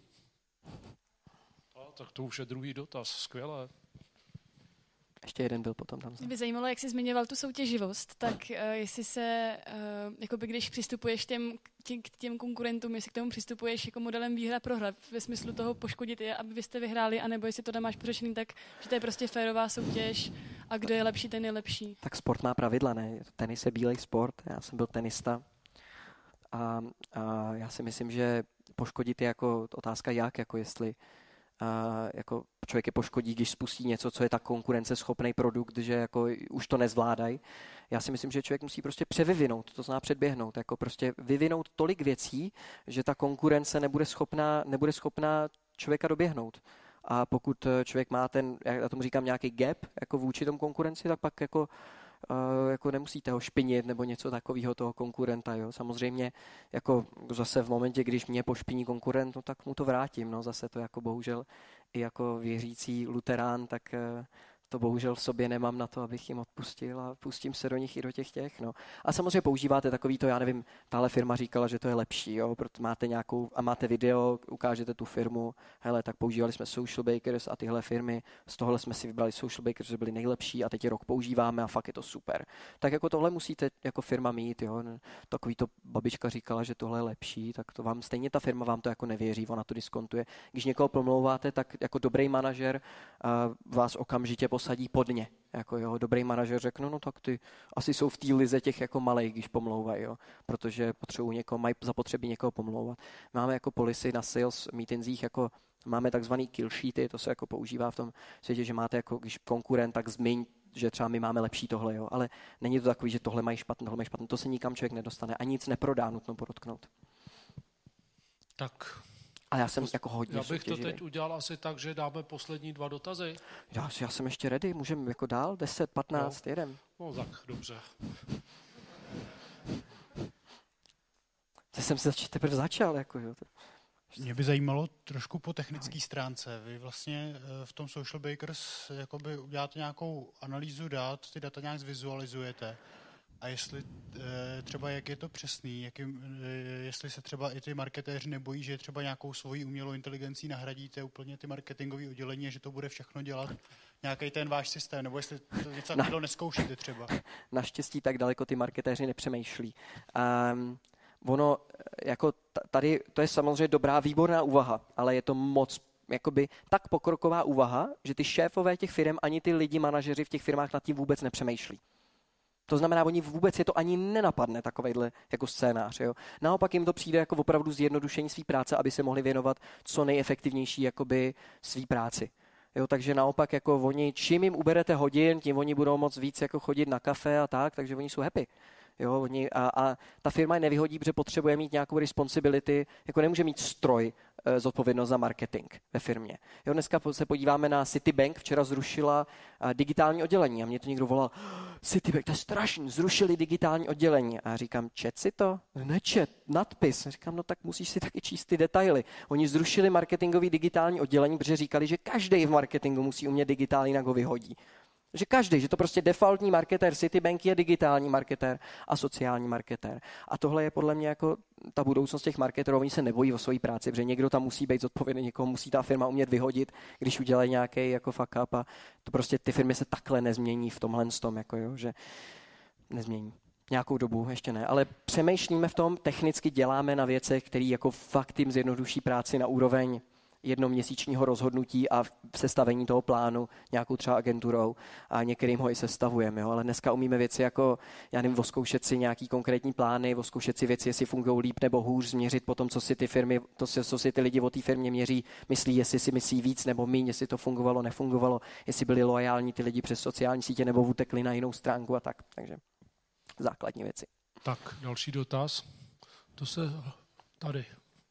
Tak to už je druhý dotaz, skvělé. Ještě jeden byl potom tam. Mě by zajímalo, jak jsi zmiňoval tu soutěživost, tak jestli se, jakoby když přistupuješ k těm konkurentům, jestli k tomu přistupuješ jako modelem výhra prohra, ve smyslu toho poškodit je, aby vy jste vyhráli, anebo jestli to tam máš pořešený tak, že to je prostě férová soutěž a kdo je lepší, ten je lepší. Tak sport má pravidla, ne? Tenis je bílej sport, já jsem byl tenista a já si myslím, že poškodit je jako otázka jak, jako jestli jako člověk je poškodí, když spustí něco, co je tak konkurenceschopný produkt, že jako už to nezvládají. Já si myslím, že člověk musí prostě převyvinout, to znamená předběhnout, jako prostě vyvinout tolik věcí, že ta konkurence nebude schopná člověka doběhnout. A pokud člověk má já tomu říkám nějaký gap jako vůči tomu konkurenci, tak pak jako nemusíte ho špinit nebo něco takového toho konkurenta. Jo. Samozřejmě jako zase v momentě, když mě pošpiní konkurent, no, tak mu to vrátím. No. Zase to jako bohužel i jako věřící luterán, tak to bohužel v sobě nemám na to, abych jim odpustil a pustím se do nich i do těch. No. A samozřejmě používáte takový to, já nevím, tahle firma říkala, že to je lepší, jo, protože máte video, ukážete tu firmu, hele, tak používali jsme Social Bakers a tyhle firmy, z tohle jsme si vybrali Social Bakers, že byli nejlepší a teď je rok používáme a fakt je to super. Tak jako tohle musíte jako firma mít, jo. Takový to babička říkala, že tohle je lepší, tak to vám stejně ta firma vám to jako nevěří, ona to diskontuje. Když někoho promlouváte, tak jako dobrý manažer vás okamžitě posadí pod ně. Jako jo, dobrý manažer řekne, no tak ty asi jsou v té lize těch jako malej, když pomlouvají, jo, protože mají zapotřebí někoho pomlouvat. Máme jako policy na sales meetingsích, jako máme takzvaný kill sheety, to se jako používá v tom světě, že máte jako, když konkurent, tak zmiň, že třeba my máme lepší tohle, jo, ale není to takový, že tohle mají špatné, to se nikam člověk nedostane a nic neprodá, nutno podotknout. Tak. A já jsem jako hodně Já bych to soutěživý. teď udělal asi tak, že dáme poslední 2 dotazy. Já jsem ještě ready, můžeme jako dál, 10, 15, jedem. No tak, dobře. Já jsem se teprve začal, jako jo. Mě by zajímalo trošku po technické stránce. Vy vlastně v tom Social Bakers jakoby uděláte nějakou analýzu dat, ty data nějak zvizualizujete. A jestli třeba, jak je to přesný, jestli se třeba i ty marketéři nebojí, že třeba nějakou svoji umělou inteligencí nahradíte úplně ty marketingové oddělení a že to bude všechno dělat nějaký ten váš systém, nebo jestli to něco takového neskoušíte třeba. Naštěstí tak daleko ty marketéři nepřemýšlí. Ono, jako tady, to je samozřejmě dobrá, výborná úvaha, ale je to moc jakoby tak pokroková úvaha, že ty šéfové těch firm ani ty lidi, manažeři v těch firmách nad tím vůbec nepřemýšlí. To znamená, oni vůbec je to ani nenapadne takovejhle jako scénář. Jo. Naopak jim to přijde jako opravdu zjednodušení své práce, aby se mohli věnovat co nejefektivnější jakoby svý práci. Jo, takže naopak jako oni, čím jim uberete hodin, tím oni budou moc víc jako chodit na kafe a tak, takže oni jsou happy. Jo, a ta firma je nevyhodí, protože potřebuje mít nějakou responsibility, jako nemůže mít stroj zodpovědnost za marketing ve firmě. Jo, dneska se podíváme na Citibank, včera zrušila digitální oddělení a mě to někdo volal, Citibank, to je strašný, zrušili digitální oddělení. A já říkám, čet si to? Nečet, nadpis. A říkám, no tak musíš si taky číst ty detaily. Oni zrušili marketingový digitální oddělení, protože říkali, že každý v marketingu musí umět digitál, jinak ho vyhodí. Že každý, že to prostě defaultní marketér Citibank je digitální marketér a sociální marketér. A tohle je podle mě jako ta budoucnost těch marketerů, oni se nebojí o svoji práci, protože někdo tam musí být zodpovědný, někoho musí ta firma umět vyhodit, když udělají nějaký jako fuck up a to prostě ty firmy se takhle nezmění v tomhle tom, jako jo, že nezmění. Nějakou dobu, ještě ne, ale přemýšlíme v tom, technicky děláme na věcech, které jako fakt jim zjednoduší práci na úroveň jednoměsíčního rozhodnutí a sestavení toho plánu nějakou třeba agenturou a některým ho i sestavujeme, jo? Ale dneska umíme věci jako, já nevím, oskoušet si nějaký konkrétní plány, oskoušet si věci, jestli fungují líp nebo hůř, změřit potom, co si ty firmy, co si ty lidi o té firmě měří, myslí, jestli si myslí víc nebo míň, jestli to fungovalo, nefungovalo, jestli byli loajální ty lidi přes sociální sítě nebo utekli na jinou stránku a tak. Takže základní věci. Tak, další dotaz. To se tady.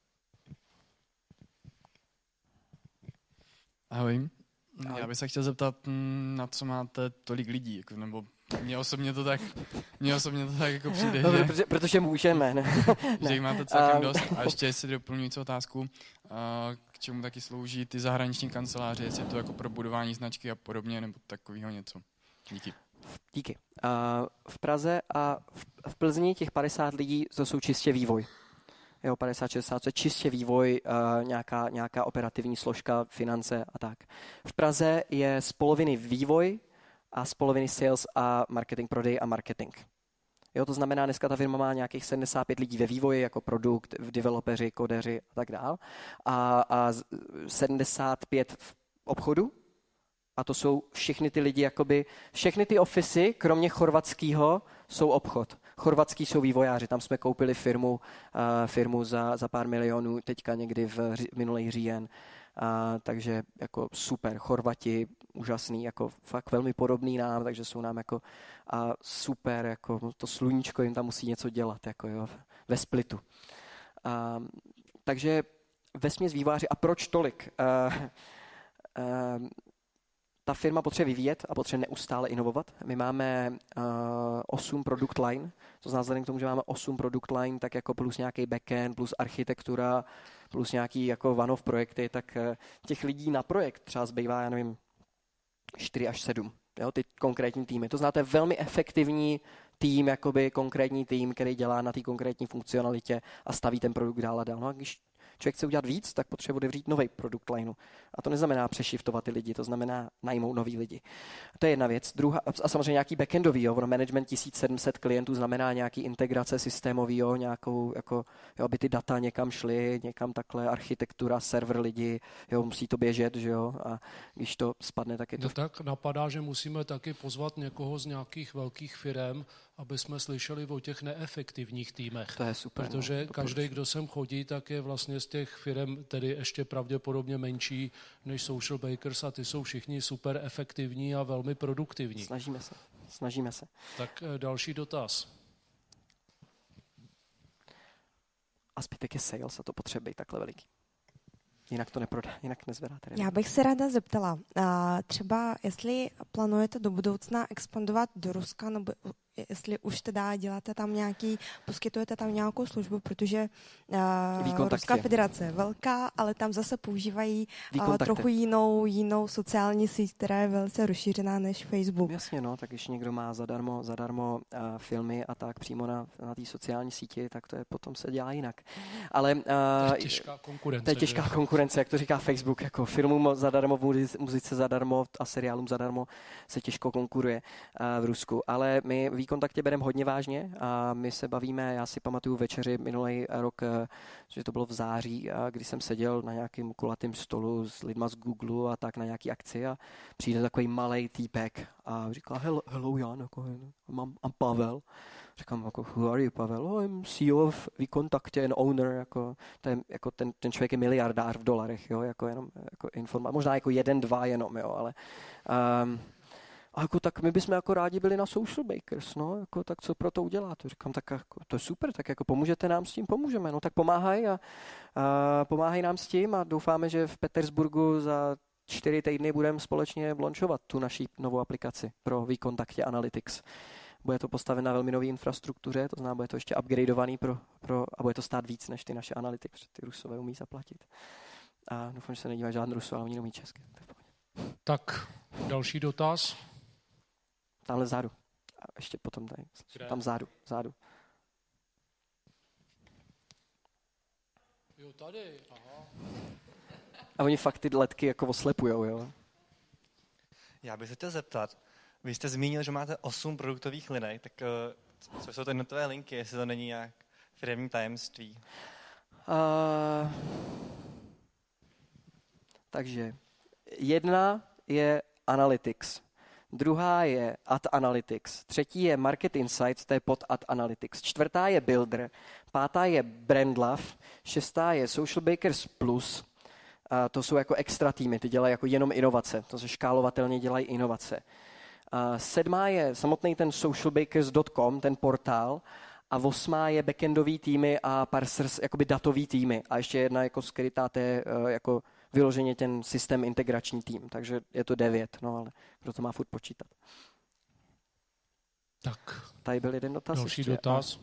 Ahoj. Já bych se chtěl zeptat, na co máte tolik lidí, jako, nebo mně osobně to tak jako přijde, no, že... Protože můžeme, ne? Že jich máte celkem dost. A ještě si doplňující otázku, k čemu taky slouží ty zahraniční kanceláře, jestli je to jako pro budování značky a podobně, nebo takového něco. Díky. Díky. V Praze a v Plzni těch 50 lidí, to jsou čistě vývoj. Jo, 50-60, to je čistě vývoj, nějaká operativní složka, finance a tak. V Praze je z poloviny vývoj a z poloviny sales a marketing, prodej a marketing. Jo, to znamená, dneska ta firma má nějakých 75 lidí ve vývoji, jako produkt, developeři, kodeři a tak dál. A 75 v obchodu. A to jsou všechny ty lidi, jakoby, všechny ty ofisy, kromě chorvatského, jsou obchod. Chorvatský jsou vývojáři, tam jsme koupili firmu za pár milionů, teďka někdy v minulý říjen. Takže jako super, Chorvati, úžasný, jako fakt velmi podobný nám, takže jsou nám jako super, jako to sluníčko jim tam musí něco dělat, jako jo, ve Splitu. Takže vesměs vývojáři. A proč tolik? Ta firma potřebuje vyvíjet a potřebuje neustále inovovat. My máme 8 product line, to znamená vzhledem k tomu, že máme 8 product line, tak jako plus nějaký backend, plus architektura, plus nějaký jako one-off projekty, tak těch lidí na projekt třeba zbývá, já nevím, 4 až 7. Jo, ty konkrétní týmy. To znáte velmi efektivní tým, jakoby konkrétní tým, který dělá na té konkrétní funkcionalitě a staví ten produkt dál a dál. No a když člověk chce udělat víc, tak potřebuje otevřít nový produkt lineu. A to neznamená přešiftovat ty lidi, to znamená najmout nový lidi. To je jedna věc. Druhá, a samozřejmě nějaký backendový, jo, management 1700 klientů znamená nějaký integrace systémový, jo, nějakou, jako, jo, aby ty data někam šly, někam takhle, architektura, server lidi, jo, musí to běžet, že jo, a když to spadne, tak je to... No tak napadá, že musíme taky pozvat někoho z nějakých velkých firem, aby jsme slyšeli o těch neefektivních týmech. To je super. Protože každý, kdo sem chodí, tak je vlastně z těch firem tedy ještě pravděpodobně menší než Social Bakers a ty jsou všichni super efektivní a velmi produktivní. Snažíme se. Tak další dotaz. A zbytek je sales a to potřebuje takhle veliký. Jinak to neprodá, jinak nezvedáte. Já bych se ráda zeptala, třeba jestli plánujete do budoucna expandovat do Ruska, nebo jestli už teda děláte tam poskytujete tam nějakou službu, protože Ruská federace je velká, ale tam zase používají trochu jinou sociální síť, která je velice rozšířená než Facebook. Jasně, no, tak když někdo má zadarmo filmy a tak přímo na té sociální síti, tak to je potom se dělá jinak. Ale to je těžká konkurence. To je těžká konkurence, jak to říká Facebook, jako filmům zadarmo, muzice zadarmo a seriálům zadarmo se těžko konkuruje v Rusku. Ale my Kontaktě bereme hodně vážně a my se bavíme, já si pamatuju večeři minulý rok, že to bylo v září, kdy jsem seděl na nějakém kulatém stolu s lidma z Google a tak na nějaký akci a přijde takový malej týpek a říká, hello Jan, jako, I'm Pavel. Říkám, jako, who are you, Pavel? Oh, I'm CEO of Kontaktě and owner, jako ten člověk je miliardář v dolarech, jo, jako jenom jako možná jako 1-2 jenom, jo, ale... A jako, tak my bychom jako rádi byli na Social Bakers, no, jako, tak co pro to uděláte? Říkám, tak jako, to je super, tak jako pomůžete nám s tím, pomůžeme, no tak pomáhaj a pomáhaj nám s tím a doufáme, že v Petersburgu za 4 týdny budeme společně launchovat tu naší novou aplikaci pro Kontaktě Analytics. Bude to postaveno na velmi nové infrastruktuře, to znamená, bude to ještě upgradeovaný a bude to stát víc než ty naše analytiky, protože ty Rusové umí zaplatit. A doufám, že se nedívá žádný Rusové, ale oni neumí česky. Tak, další dotaz. Tamhle vzadu. A ještě potom tady. Tam vzadu. Jo, tady. Aha. A oni fakt ty letky jako oslepujou, jo? Já bych se chtěl zeptat, vy jste zmínil, že máte 8 produktových linek, tak co jsou to jednotlivé linky, jestli to není nějak firemní tajemství? Takže jedna je Analytics. Druhá je Ad Analytics, třetí je Market Insights, to je pod Ad Analytics, čtvrtá je Builder, pátá je BrandLove, šestá je Social Bakers Plus, to jsou jako extra týmy, ty dělají jako jenom inovace, to se škálovatelně dělají inovace. Sedmá je samotný ten socialbakers.com, ten portál, a osmá je backendový týmy a parsers, jakoby datový týmy. A ještě jedna jako skrytá, to je jako vyloženě ten systém integrační tým. Takže je to 9, no ale kdo to má furt počítat. Tak. Tady byl jeden dotaz. Další ještě. Dotaz.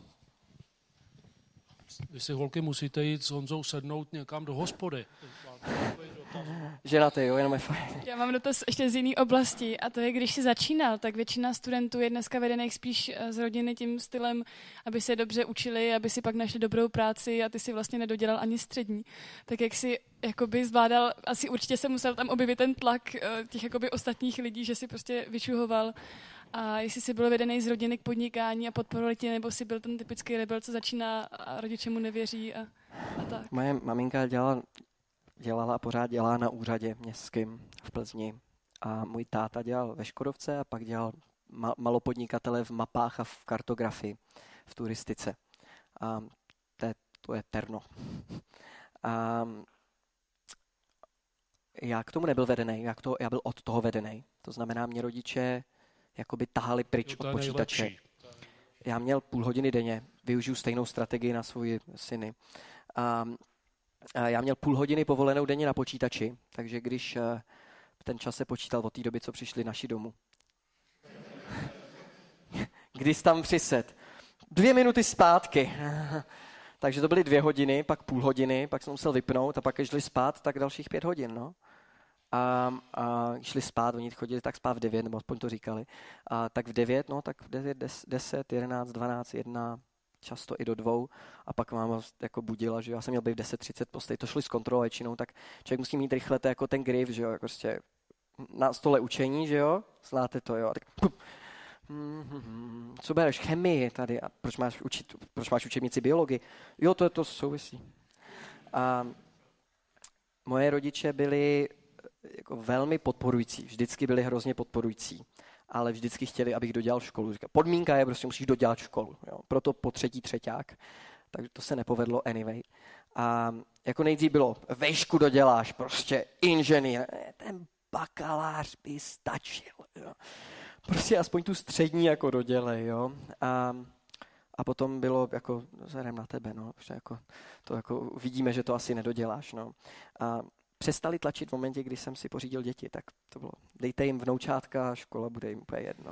Vy si, holky, musíte jít s Honzou sednout někam do hospody. Ženatý, jo, jenom je fajn. Já mám dotaz ještě z jiné oblasti a to je, když jsi začínal, tak většina studentů je dneska vedených spíš z rodiny tím stylem, aby se dobře učili, aby si pak našli dobrou práci a ty si vlastně nedodělal ani střední. Tak jak jsi jakoby zvládal, asi určitě se musel tam objevit ten tlak těch jakoby ostatních lidí, že si prostě vyčuhoval. A jestli jsi byl vedený z rodiny k podnikání a podporovali tě, nebo jsi byl ten typický rebel, co začíná a rodiče mu nevěří a tak. Moje maminka dělala a pořád dělá na úřadě městském v Plzni. A můj táta dělal ve Škodovce a pak dělal malopodnikatele v mapách a v kartografii, v turistice. A to je terno. A já k tomu nebyl vedený, já byl od toho vedený. To znamená, mě rodiče jakoby tahali pryč od počítače. Nejlepší. Já měl půl hodiny denně, využiju stejnou strategii na svoji syny. A já měl půl hodiny povolenou denně na počítači, takže když ten čas se počítal od té doby, co přišli naši domů. Když tam přised. 2 minuty zpátky. Takže to byly 2 hodiny, pak půl hodiny, pak jsem musel vypnout a pak když šli spát, tak dalších 5 hodin, no. A šli spát, oni chodili tak spát v 9, nebo aspoň to říkali. A tak v 9, no tak v 9, 10, 11, 12, 1, často i do 2 a pak máma jako budila, že já jsem měl být v 10:30 posteli, to šli zkontrolovat většinou, tak člověk musí mít rychle to jako ten grif, že jo, jako prostě na stole učení, že jo, znáte to, jo, a tak co bereš, chemii tady, a proč máš učebnici biologii? Jo, to souvisí. A moje rodiče byli jako velmi podporující, vždycky byli hrozně podporující, ale vždycky chtěli, abych dodělal školu. Říkali, podmínka je, prostě musíš dodělat školu, jo. Proto po 3. třeťák, takže to se nepovedlo anyway. A jako nejdřív bylo, vejšku doděláš, prostě inženýr, ten bakalář by stačil, jo. Prostě aspoň tu střední jako dodělej, jo. A potom bylo jako, vzhledem na tebe, no, že jako, to jako vidíme, že to asi nedoděláš, no. A přestali tlačit v momentě, kdy jsem si pořídil děti, tak to bylo, dejte jim vnoučátka a škola bude jim úplně jedno.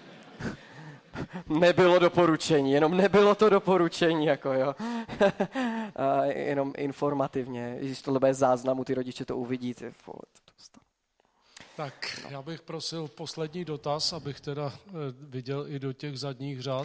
Nebylo doporučení, jenom nebylo to doporučení, jako jo. A jenom informativně, když tohle bez záznamu, ty rodiče to uvidí, ty vole, Tak, já bych prosil poslední dotaz, abych teda viděl i do těch zadních řad.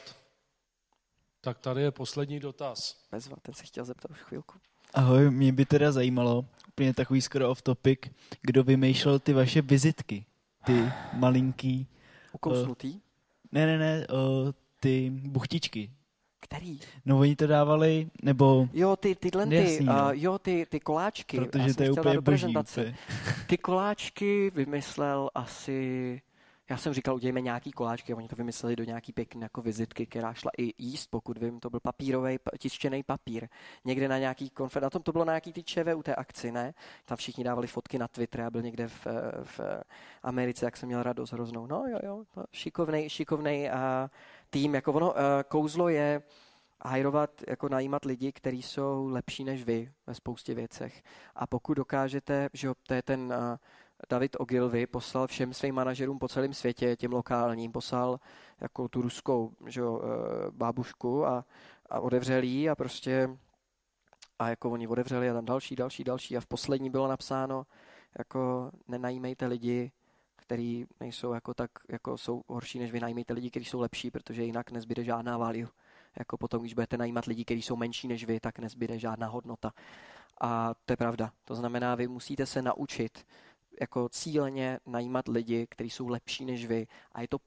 Tak tady je poslední dotaz. Bezva, ten se chtěl zeptat už chvilku. Ahoj, mě by teda zajímalo, úplně takový skoro off topic, kdo vymýšlel ty vaše vizitky, ty malinký. Ukousnutý? Ne, ty buchtičky. Který? No oni to dávali, nebo... Jo, tyhle jasný, ty koláčky. Protože to je úplně boží. Ty koláčky vymyslel asi... Já jsem říkal, udělejme nějaký koláčky a oni to vymysleli do nějaký pěkný jako vizitky, která šla i jíst, pokud vím, to byl papírový, tištěný papír. Někde na nějaký na tom to bylo na nějaký ty ČVUT akci, ne? Tam všichni dávali fotky na Twitter, já byl někde v Americe, jak jsem měl radost hroznou. No jo, šikovnej tým, jako ono, kouzlo je hajrovat, jako najímat lidi, kteří jsou lepší než vy ve spoustě věcech. A pokud dokážete, že to je ten David Ogilvy, poslal všem svým manažerům po celém světě, těm lokálním, poslal jako tu ruskou, že bábušku a otevřel jí a prostě a jako oni otevřeli a tam další a v poslední bylo napsáno, jako nenajímejte lidi, který nejsou jako tak, jako jsou horší než vy, najímejte lidi, kteří jsou lepší, protože jinak nezbyde žádná value. Jako potom, když budete najímat lidi, kteří jsou menší než vy, tak nezbyde žádná hodnota. A to je pravda. To znamená, vy musíte se naučit jako cíleně najímat lidi, kteří jsou lepší než vy a je to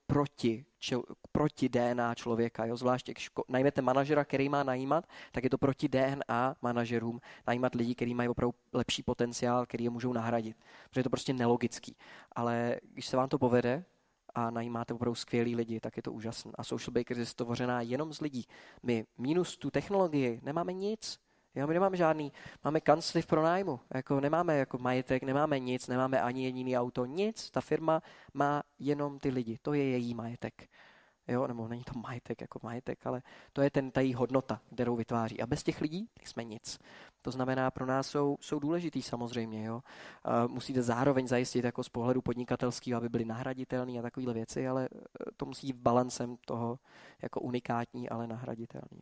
proti DNA člověka. Jo? Zvlášť, jak najmete manažera, který má najímat, tak je to proti DNA manažerům najímat lidi, kteří mají opravdu lepší potenciál, který je můžou nahradit. Protože je to prostě nelogický. Ale když se vám to povede a najímáte opravdu skvělý lidi, tak je to úžasné. A Social Bakers je stvořená jenom z lidí. My minus tu technologii nemáme nic. Jo, my nemáme žádný, máme kancly v pronájmu, jako nemáme jako majetek, nemáme nic, nemáme ani jediný auto, nic, ta firma má jenom ty lidi, to je její majetek. Jo, nebo není to majetek jako majetek, ale to je ta její hodnota, kterou vytváří. A bez těch lidí jsme nic. To znamená, pro nás jsou důležitý samozřejmě. Jo. Musíte zároveň zajistit jako z pohledu podnikatelského, aby byly nahraditelné a takovéhle věci, ale to musí být balancem toho jako unikátní, ale nahraditelný.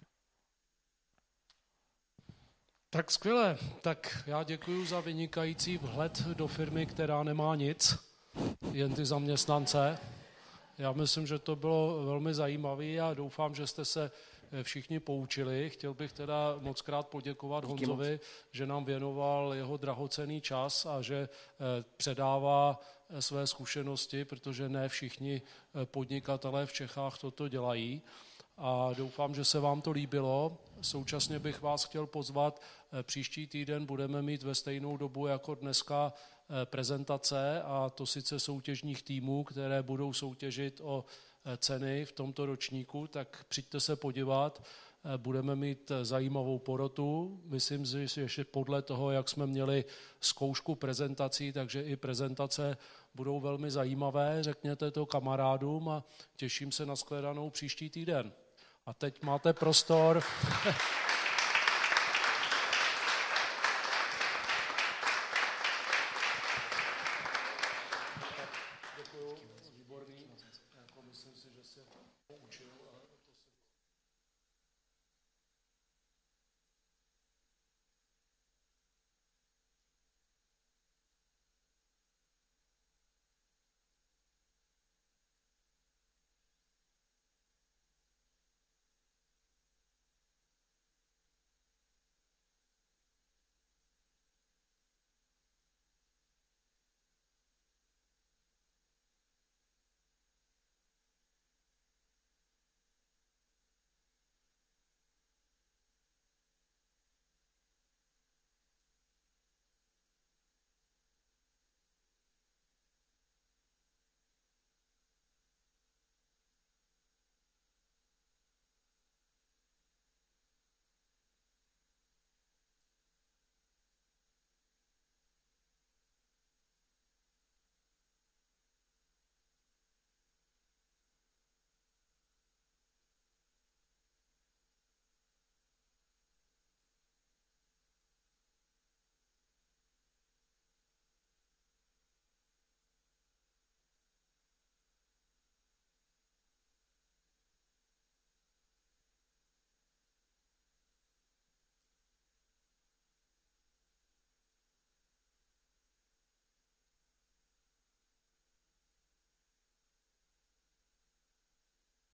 Tak skvěle. Tak já děkuji za vynikající vhled do firmy, která nemá nic, jen ty zaměstnance. Já myslím, že to bylo velmi zajímavé a doufám, že jste se všichni poučili. Chtěl bych teda mockrát poděkovat Honzovi, že nám věnoval jeho drahocenný čas a že předává své zkušenosti, protože ne všichni podnikatelé v Čechách toto dělají. A doufám, že se vám to líbilo. Současně bych vás chtěl pozvat, příští týden budeme mít ve stejnou dobu jako dneska prezentace, a to sice soutěžních týmů, které budou soutěžit o ceny v tomto ročníku, tak přijďte se podívat. Budeme mít zajímavou porotu. Myslím si, že podle toho, jak jsme měli zkoušku prezentací, takže i prezentace budou velmi zajímavé. Řekněte to kamarádům a těším se na shledanou příští týden. A teď máte prostor